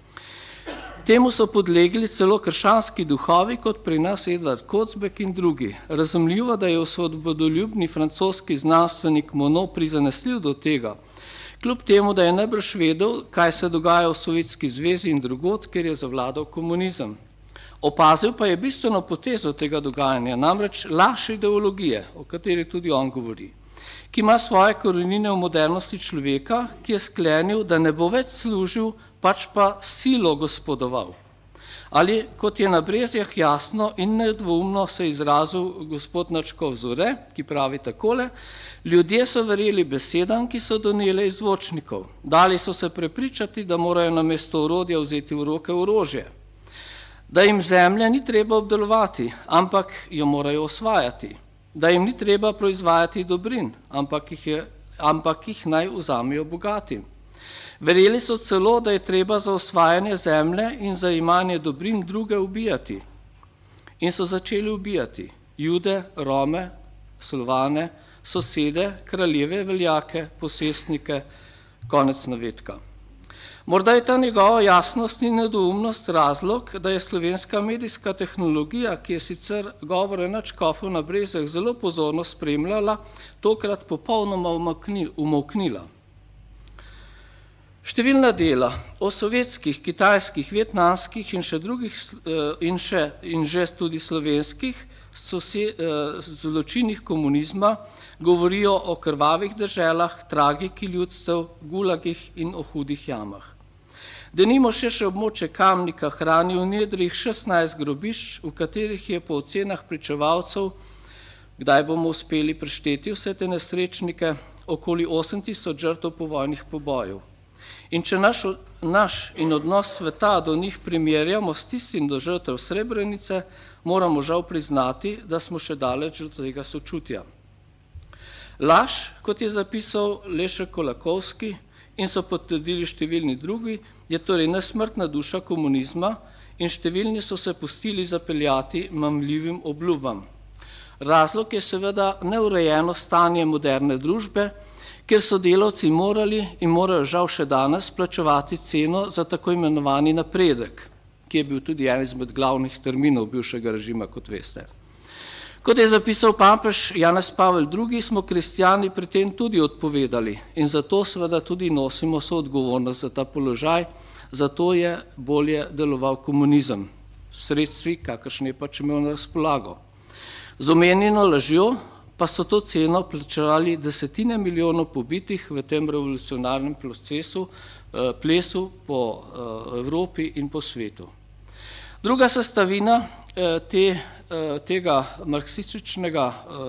Temu so podlegli celo krščanski duhovi, kot pri nas Edvard Kocbek in drugi. Razumljivo, da je osvobodoljubni francoski znanstvenik Monod prizanesljiv do tega, kljub temu, da je najbrž vedel, kaj se dogaja v Sovjetski zvezi in drugod, ker je zavladal komunizem. Opazil pa je bistveno potezo tega dogajanja, namreč laž ideologije, o kateri tudi on govori, ki ima svoje korenine v modernosti človeka, ki je sklenil, da ne bo več služil, pač pa silo gospodoval. Ali, kot je na Brezjah jasno in nedvoumno se izrazil gospod Načkov Zore, ki pravi takole: ljudje so verjeli besedam, ki so donele iz zvočnikov. Dali so se prepričati, da morajo namesto orodja vzeti v roke orožje. Da jim zemlje ni treba obdelovati, ampak jo morajo osvajati. Da jim ni treba proizvajati dobrin, ampak jih, je, ampak jih naj vzamejo bogatim. Verjeli so celo, da je treba za osvajanje zemlje in za imanje dobrin druge ubijati. In so začeli ubijati Jude, Rome, Slovane, sosede, kraljeve, veljake, posestnike, konec navedka. Morda je ta njegova jasnost in nedoumnost razlog, da je slovenska medijska tehnologija, ki je sicer govore Načkofov na Brezjah zelo pozorno spremljala, tokrat popolnoma umolknila. Številna dela o sovjetskih, kitajskih, vietnamskih in še drugih in, še, in že tudi slovenskih zločinih komunizma govorijo o krvavih deželah, tragiki ljudstev, gulagih in o hudih jamah. Denimo še še območje Kamnika hrani v nedrih šestnajst grobišč, v katerih je po ocenah pričevalcev, kdaj bomo uspeli prešteti vse te nesrečnike, okoli osem tisoč žrtev povojnih pobojev. In če naš, naš in odnos sveta do njih primerjamo s tistim do žrtev Srebrenice, moramo žal priznati, da smo še daleč do tega sočutja. Laž, kot je zapisal Lešek Kolakovski in so potrdili številni drugi, je torej nesmrtna duša komunizma in številni so se pustili zapeljati mamljivim obljubam. Razlog je seveda neurejeno stanje moderne družbe, kjer so delavci morali in morajo žal še danes plačevati ceno za tako imenovani napredek, ki je bil tudi en izmed glavnih terminov bivšega režima, kot veste. Kot je zapisal papež Janez Pavel drugi, smo kristjani pri tem tudi odpovedali in zato seveda tudi nosimo soodgovornost za ta položaj, zato je bolje deloval komunizem, sredstvi, kakršne je pač imel na razpolago. Z omenjeno lažjo pa so to ceno plačevali desetine milijonov pobitih v tem revolucionarnem procesu, plesu po Evropi in po svetu. Druga sestavina te, tega marksističnega,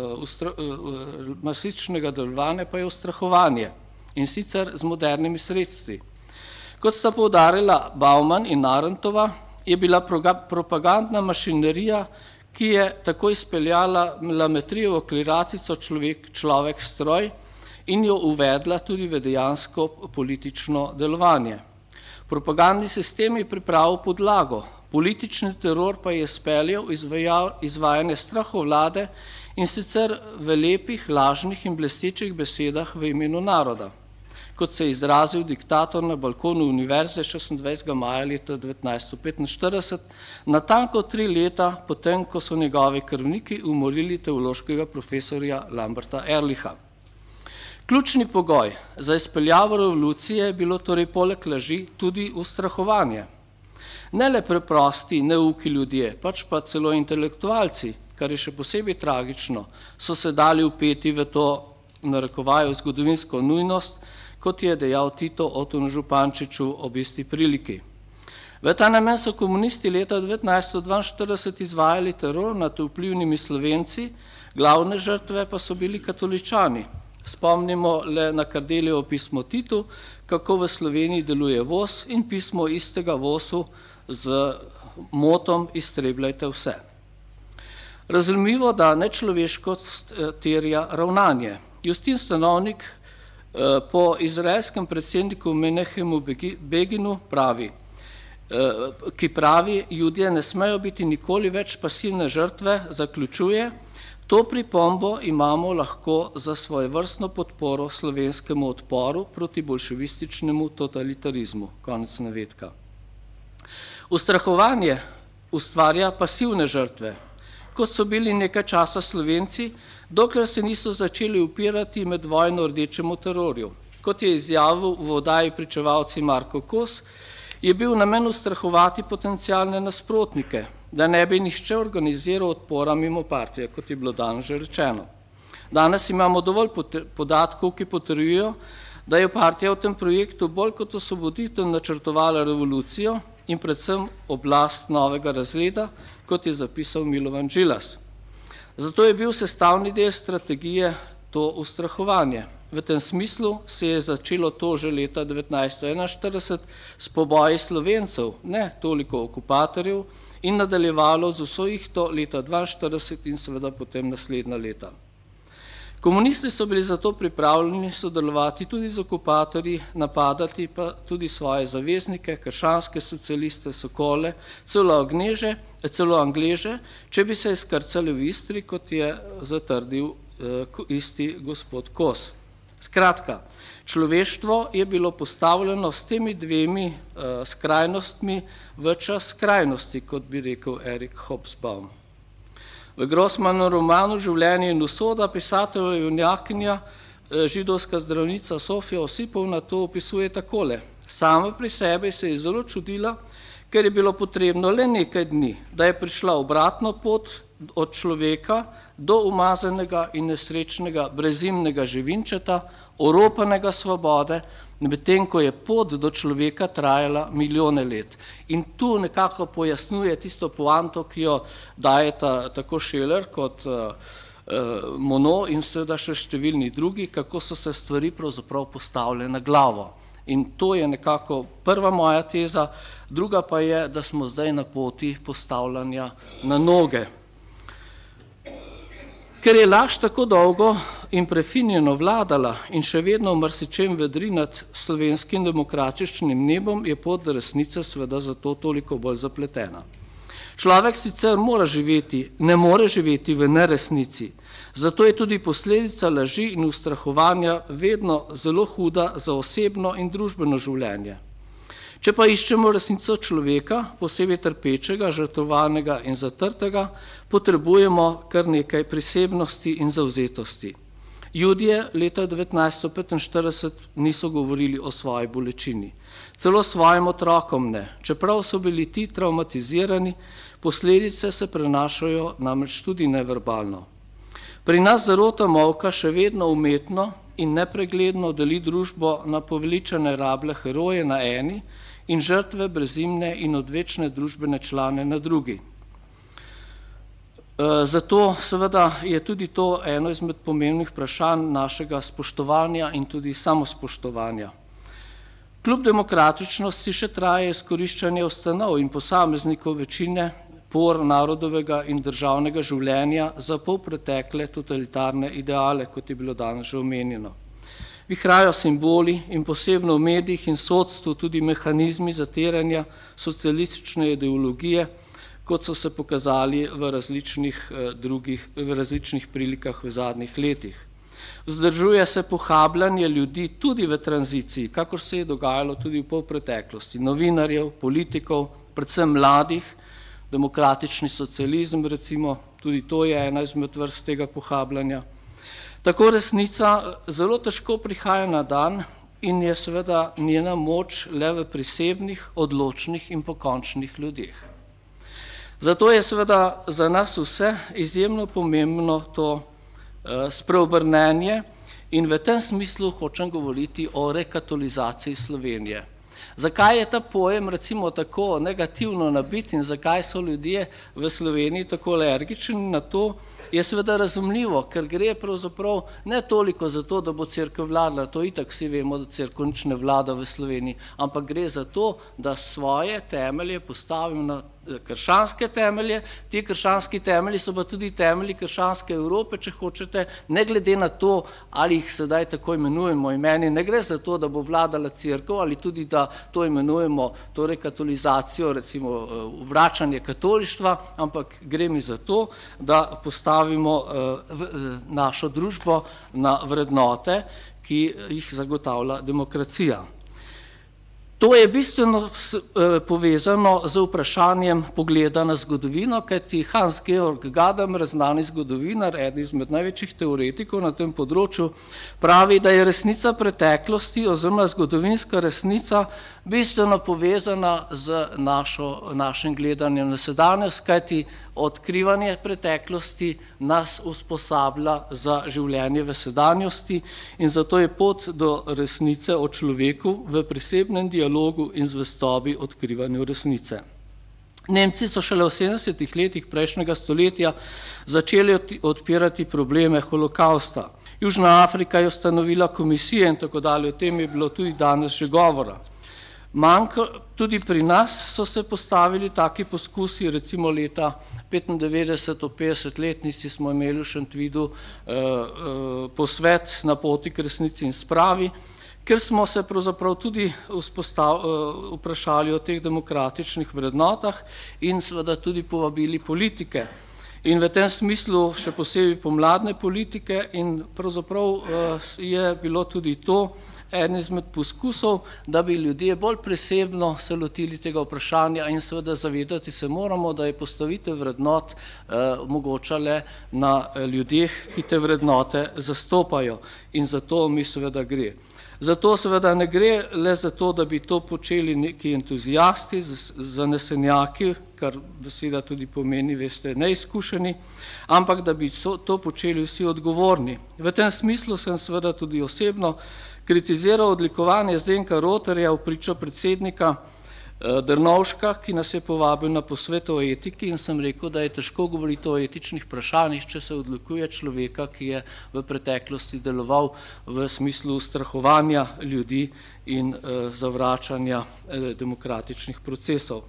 marksističnega delovanja pa je ustrahovanje, in sicer z modernimi sredstvi. Kot sta poudarila Bauman in Arendtova, je bila propagandna mašinerija, ki je tako izpeljala Lametrijevo kliratico človek, človek stroj in jo uvedla tudi v dejansko politično delovanje. Propagandni sistem je pripravil podlago, politični teror pa je izpeljal izvajanje strahovlade in sicer v lepih, lažnih in blestečih besedah v imenu naroda, kot se je izrazil diktator na balkonu univerze šestindvajsetega maja leta devetnajststo petinštirideset, natanko tri leta potem, ko so njegovi krvniki umorili teološkega profesorja Lamberta Ehrlicha. Ključni pogoj za izpeljavo revolucije je bilo torej poleg laži tudi ustrahovanje. Ne le preprosti, neuki ljudje, pač pa celo intelektualci, kar je še posebej tragično, so se dali vpeti v to narekovajo zgodovinsko nujnost, kot je dejal Tito Otonu Župančiču ob isti priliki. V ta namen so komunisti leta devetnajststo dvainštirideset izvajali teror nad vplivnimi Slovenci, glavne žrtve pa so bili katoličani. Spomnimo le na Kardeljevo pismo Titu, kako v Sloveniji deluje voz in pismo istega vozu z motom iztrebljajte vse. Razumljivo, da nečloveškost terja ravnanje. Justin Stanovnik po izraelskem predsedniku Menahemu Beginu pravi, ki pravi, Judje ne smejo biti nikoli več pasivne žrtve, zaključuje, to pripombo imamo lahko za svojevrstno podporo slovenskemu odporu proti bolševističnemu totalitarizmu. Konec navedka. Ustrahovanje ustvarja pasivne žrtve, kot so bili nekaj časa Slovenci, dokler se niso začeli upirati med vojno rdečemu terorju. Kot je izjavil v oddaji Pričevalci Marko Kos, je bil namen ustrahovati potencialne nasprotnike, da ne bi nihče organiziral odpora mimo partije, kot je bilo danes že rečeno. Danes imamo dovolj podatkov, ki potrjujejo, da je partija v tem projektu bolj kot osvoboditev načrtovala revolucijo in predvsem oblast novega razreda, kot je zapisal Milovan Džilas. Zato je bil sestavni del strategije to ustrahovanje. V tem smislu se je začelo to že leta devetnajststo enainštirideset s poboji Slovencev, ne toliko okupatorjev, in nadaljevalo z vso ihto leta dvainštirideset in seveda potem naslednja leta. Komunisti so bili zato pripravljeni sodelovati tudi z okupatorji, napadati pa tudi svoje zaveznike, krščanske socialiste, Sokole, celo Angleže, celo Angleže, če bi se izkrcali v Istri, kot je zatrdil isti gospod Kos. Skratka, človeštvo je bilo postavljeno s temi dvemi skrajnostmi v čas skrajnosti, kot bi rekel Erik Hobsbawm. V Grossmanu romanu Življenje in usoda pisatelja junakinja, židovska zdravnica Sofija Osipovna to opisuje takole. Sama pri sebi se je zelo čudila, ker je bilo potrebno le nekaj dni, da je prišla obratno pot od človeka do umazanega in nesrečnega brezimnega živinčeta, oropanega svobode, medtem ko je pot do človeka trajala milijone let. In tu nekako pojasnjuje tisto poanto, ki jo dajeta tako Scheler kot Monod in seveda še številni drugi, kako so se stvari pravzaprav postavile na glavo. In to je nekako prva moja teza, druga pa je, da smo zdaj na poti postavljanja na noge. Ker je laž tako dolgo in prefinjeno vladala in še vedno marsičem vedri nad slovenskim demokratičnim nebom, je pot do resnice seveda zato toliko bolj zapletena. Človek sicer mora živeti, ne more živeti v neresnici, zato je tudi posledica laži in ustrahovanja vedno zelo huda za osebno in družbeno življenje. Če pa iščemo resnico človeka, posebej trpečega, žrtvovanega in zatrtega, potrebujemo kar nekaj prisebnosti in zavzetosti. Judje leta devetnajststo petinštirideset niso govorili o svoji bolečini. Celo svojim otrokom ne. Čeprav so bili ti traumatizirani, posledice se prenašajo namreč tudi neverbalno. Pri nas zarota molka še vedno umetno in nepregledno deli družbo na poveličane rable heroje na eni in žrtve brezimne in odvečne družbene člane na drugi. Zato seveda je tudi to eno izmed pomembnih vprašanj našega spoštovanja in tudi samospoštovanja. Kljub demokratičnosti še traje izkoriščanje ustanov in posameznikov večine por narodovega in državnega življenja za polpretekle totalitarne ideale, kot je bilo danes že omenjeno. Vihrajo simboli in posebno v medijih in sodstvu tudi mehanizmi zatiranja socialistične ideologije, kot so se pokazali v različnih drugih, v različnih prilikah v zadnjih letih. Vzdržuje se pohabljanje ljudi tudi v tranziciji, kakor se je dogajalo tudi v polpreteklosti, novinarjev, politikov, predvsem mladih, demokratični socializem recimo, tudi to je ena izmed vrst tega pohabljanja. Tako resnica zelo težko prihaja na dan in je seveda njena moč le v prisebnih, odločnih in pokončnih ljudeh. Zato je seveda za nas vse izjemno pomembno to spreobrnenje in v tem smislu hočem govoriti o rekatolizaciji Slovenije. Zakaj je ta pojem recimo tako negativno nabit in zakaj so ljudje v Sloveniji tako alergični na to, je seveda razumljivo, ker gre pravzaprav ne toliko za to, da bo cerkev vladala, to itak vsi vemo, da cerkev nič ne vlada v Sloveniji, ampak gre za to, da svoje temelje postavim na krščanske temelje, ti krščanski temelji so pa tudi temelji krščanske Evrope, če hočete, ne glede na to, ali jih sedaj tako imenujemo imeni, ne gre za to, da bo vladala cerkev, ali tudi, da to imenujemo torej katolizacijo, recimo vračanje katolištva, ampak gre mi za to, da postavimo našo družbo na vrednote, ki jih zagotavlja demokracija. To je bistveno povezano z vprašanjem pogleda na zgodovino, kajti Hans-Georg Gadamer, znani zgodovinar, eden izmed največjih teoretikov na tem področju, pravi, da je resnica preteklosti oziroma zgodovinska resnica bistveno povezana z našo, našim gledanjem na sedanjost, kajti odkrivanje preteklosti nas usposablja za življenje v sedanjosti in zato je pot do resnice o človeku v prisebnem dialogu in zvestobi odkrivanju resnice. Nemci so šele v sedemdesetih letih prejšnjega stoletja začeli odpirati probleme holokausta. Južna Afrika je ustanovila komisije in tako dalje, o tem je bilo tudi danes že govora. Manjka, tudi pri nas so se postavili taki poskusi, recimo leta petindevetdeset, ob petdesetletnici smo imeli v Šentvidu posvet na poti k resnici in spravi, ker smo se pravzaprav tudi vprašali o teh demokratičnih vrednotah in seveda tudi povabili politike. In v tem smislu še posebej pomladne politike in pravzaprav je bilo tudi to en izmed poskusov, da bi ljudje bolj presebno se lotili tega vprašanja in seveda zavedati se moramo, da je postavitev vrednot omogočale na ljudeh, ki te vrednote zastopajo in zato mi seveda gre. Zato seveda ne gre le za to, da bi to počeli neki entuzijasti, zanesenjaki, kar beseda tudi pomeni, veste, neizkušeni, ampak da bi to počeli vsi odgovorni. V tem smislu sem seveda tudi osebno kritiziral odlikovanje Zdenka Rotarja v pričo predsednika Drnovška, ki nas je povabil na posvet o etiki in sem rekel, da je težko govoriti o etičnih vprašanjih, če se odlikuje človeka, ki je v preteklosti deloval v smislu ustrahovanja ljudi in zavračanja demokratičnih procesov.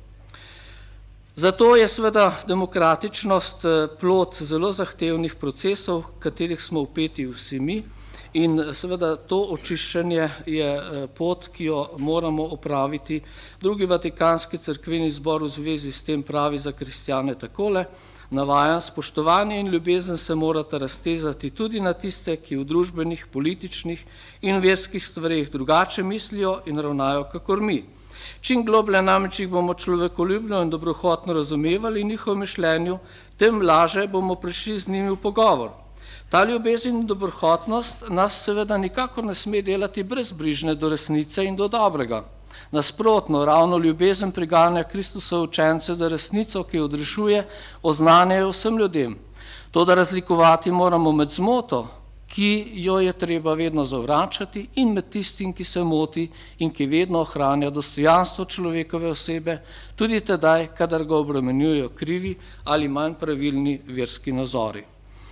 Zato je seveda demokratičnost plod zelo zahtevnih procesov, v katerih smo vpeti vsi mi, in seveda to očiščenje je pot, ki jo moramo opraviti. Drugi vatikanski cerkveni zbor v zvezi s tem pravi za kristjane takole, navajam, spoštovanje in ljubezen se morata raztezati tudi na tiste, ki v družbenih, političnih in verskih stvareh drugače mislijo in ravnajo kakor mi. Čim globlje namreč jih bomo človekoljubno in dobrohotno razumevali njihovo mišljenju, tem laže bomo prišli z njimi v pogovor. Ta ljubezen in dobrohotnost nas seveda nikakor ne sme delati brezbrižne do resnice in do dobrega. Nasprotno, ravno ljubezen priganja Kristusove učence, da resnico, ki jo odrešuje, oznanjajo vsem ljudem. To, da razlikovati moramo med zmoto, ki jo je treba vedno zavračati, in med tistim, ki se moti in ki vedno ohranja dostojanstvo človekove osebe, tudi tedaj, kadar ga obremenjujejo krivi ali manj pravilni verski nazori.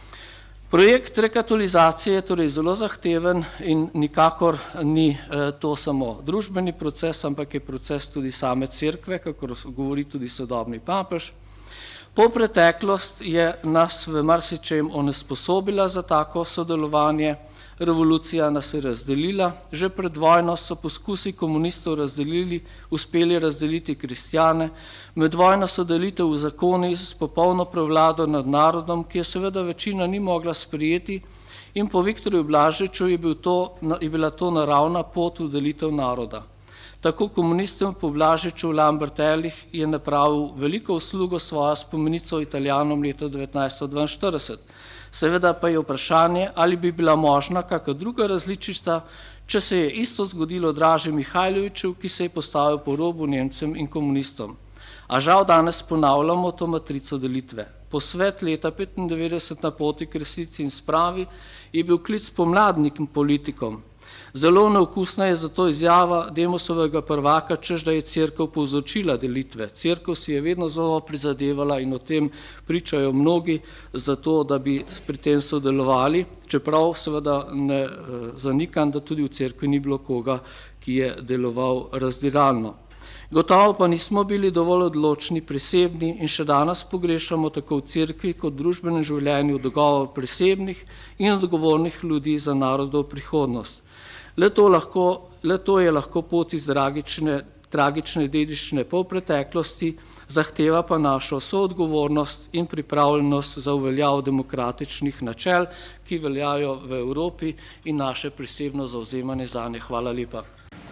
Projekt rekatolizacije je torej zelo zahteven in nikakor ni to samo družbeni proces, ampak je proces tudi same cerkve, kakor govori tudi sodobni papež. Polpreteklost je nas v marsičem onesposobila za tako sodelovanje, revolucija nas je razdelila, že pred vojno so poskusi komunistov razdelili, uspeli razdeliti kristjane, med vojno so delitev v zakoni s popolno prevlado nad narodom, ki je seveda večina ni mogla sprijeti, in po Viktorju Blažiču je, bil to, je bila to naravna pot v delitev naroda. Tako komunistom po Blažiču Lambertelih je napravil veliko uslugo svojo spomenico Italijanom leta devetnajststo dvainštirideset. Seveda pa je vprašanje, ali bi bila možna kakšna druga različica, če se je isto zgodilo Draži Mihajloviću, ki se je postavil po robu Nemcem in komunistom. A žal danes ponavljamo to matrico delitve. Posvet leta petindevetdeset na poti k resnici in spravi je bil klic pomladnikim politikom. Zelo neokusna je zato izjava Demosovega prvaka, češ da je Cerkev povzročila delitve. Cerkev si je vedno zelo prizadevala in o tem pričajo mnogi, zato da bi pri tem sodelovali, čeprav seveda ne zanikam, da tudi v Cerkvi ni bilo koga, ki je deloval razdiralno. Gotovo pa nismo bili dovolj odločni, presebni in še danes pogrešamo tako v Cerkvi kot v družbenem življenju dogovor presebnih in odgovornih ljudi za narodov prihodnost. Le to, lahko, le to je lahko pot iz tragične, tragične dediščine po preteklosti, zahteva pa našo soodgovornost in pripravljenost za uveljav demokratičnih načel, ki veljajo v Evropi in naše presebno zavzemanje zanje. Hvala lepa.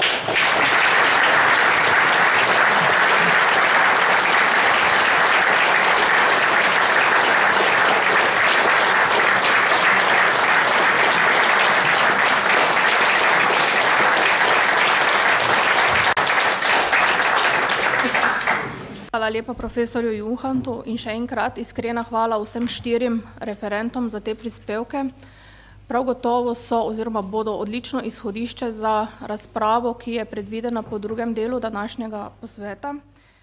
Hvala lepa profesorju Juhantu in še enkrat iskrena hvala vsem štirim referentom za te prispevke. Prav gotovo so oziroma bodo odlično izhodišče za razpravo, ki je predvidena po drugem delu današnjega posveta.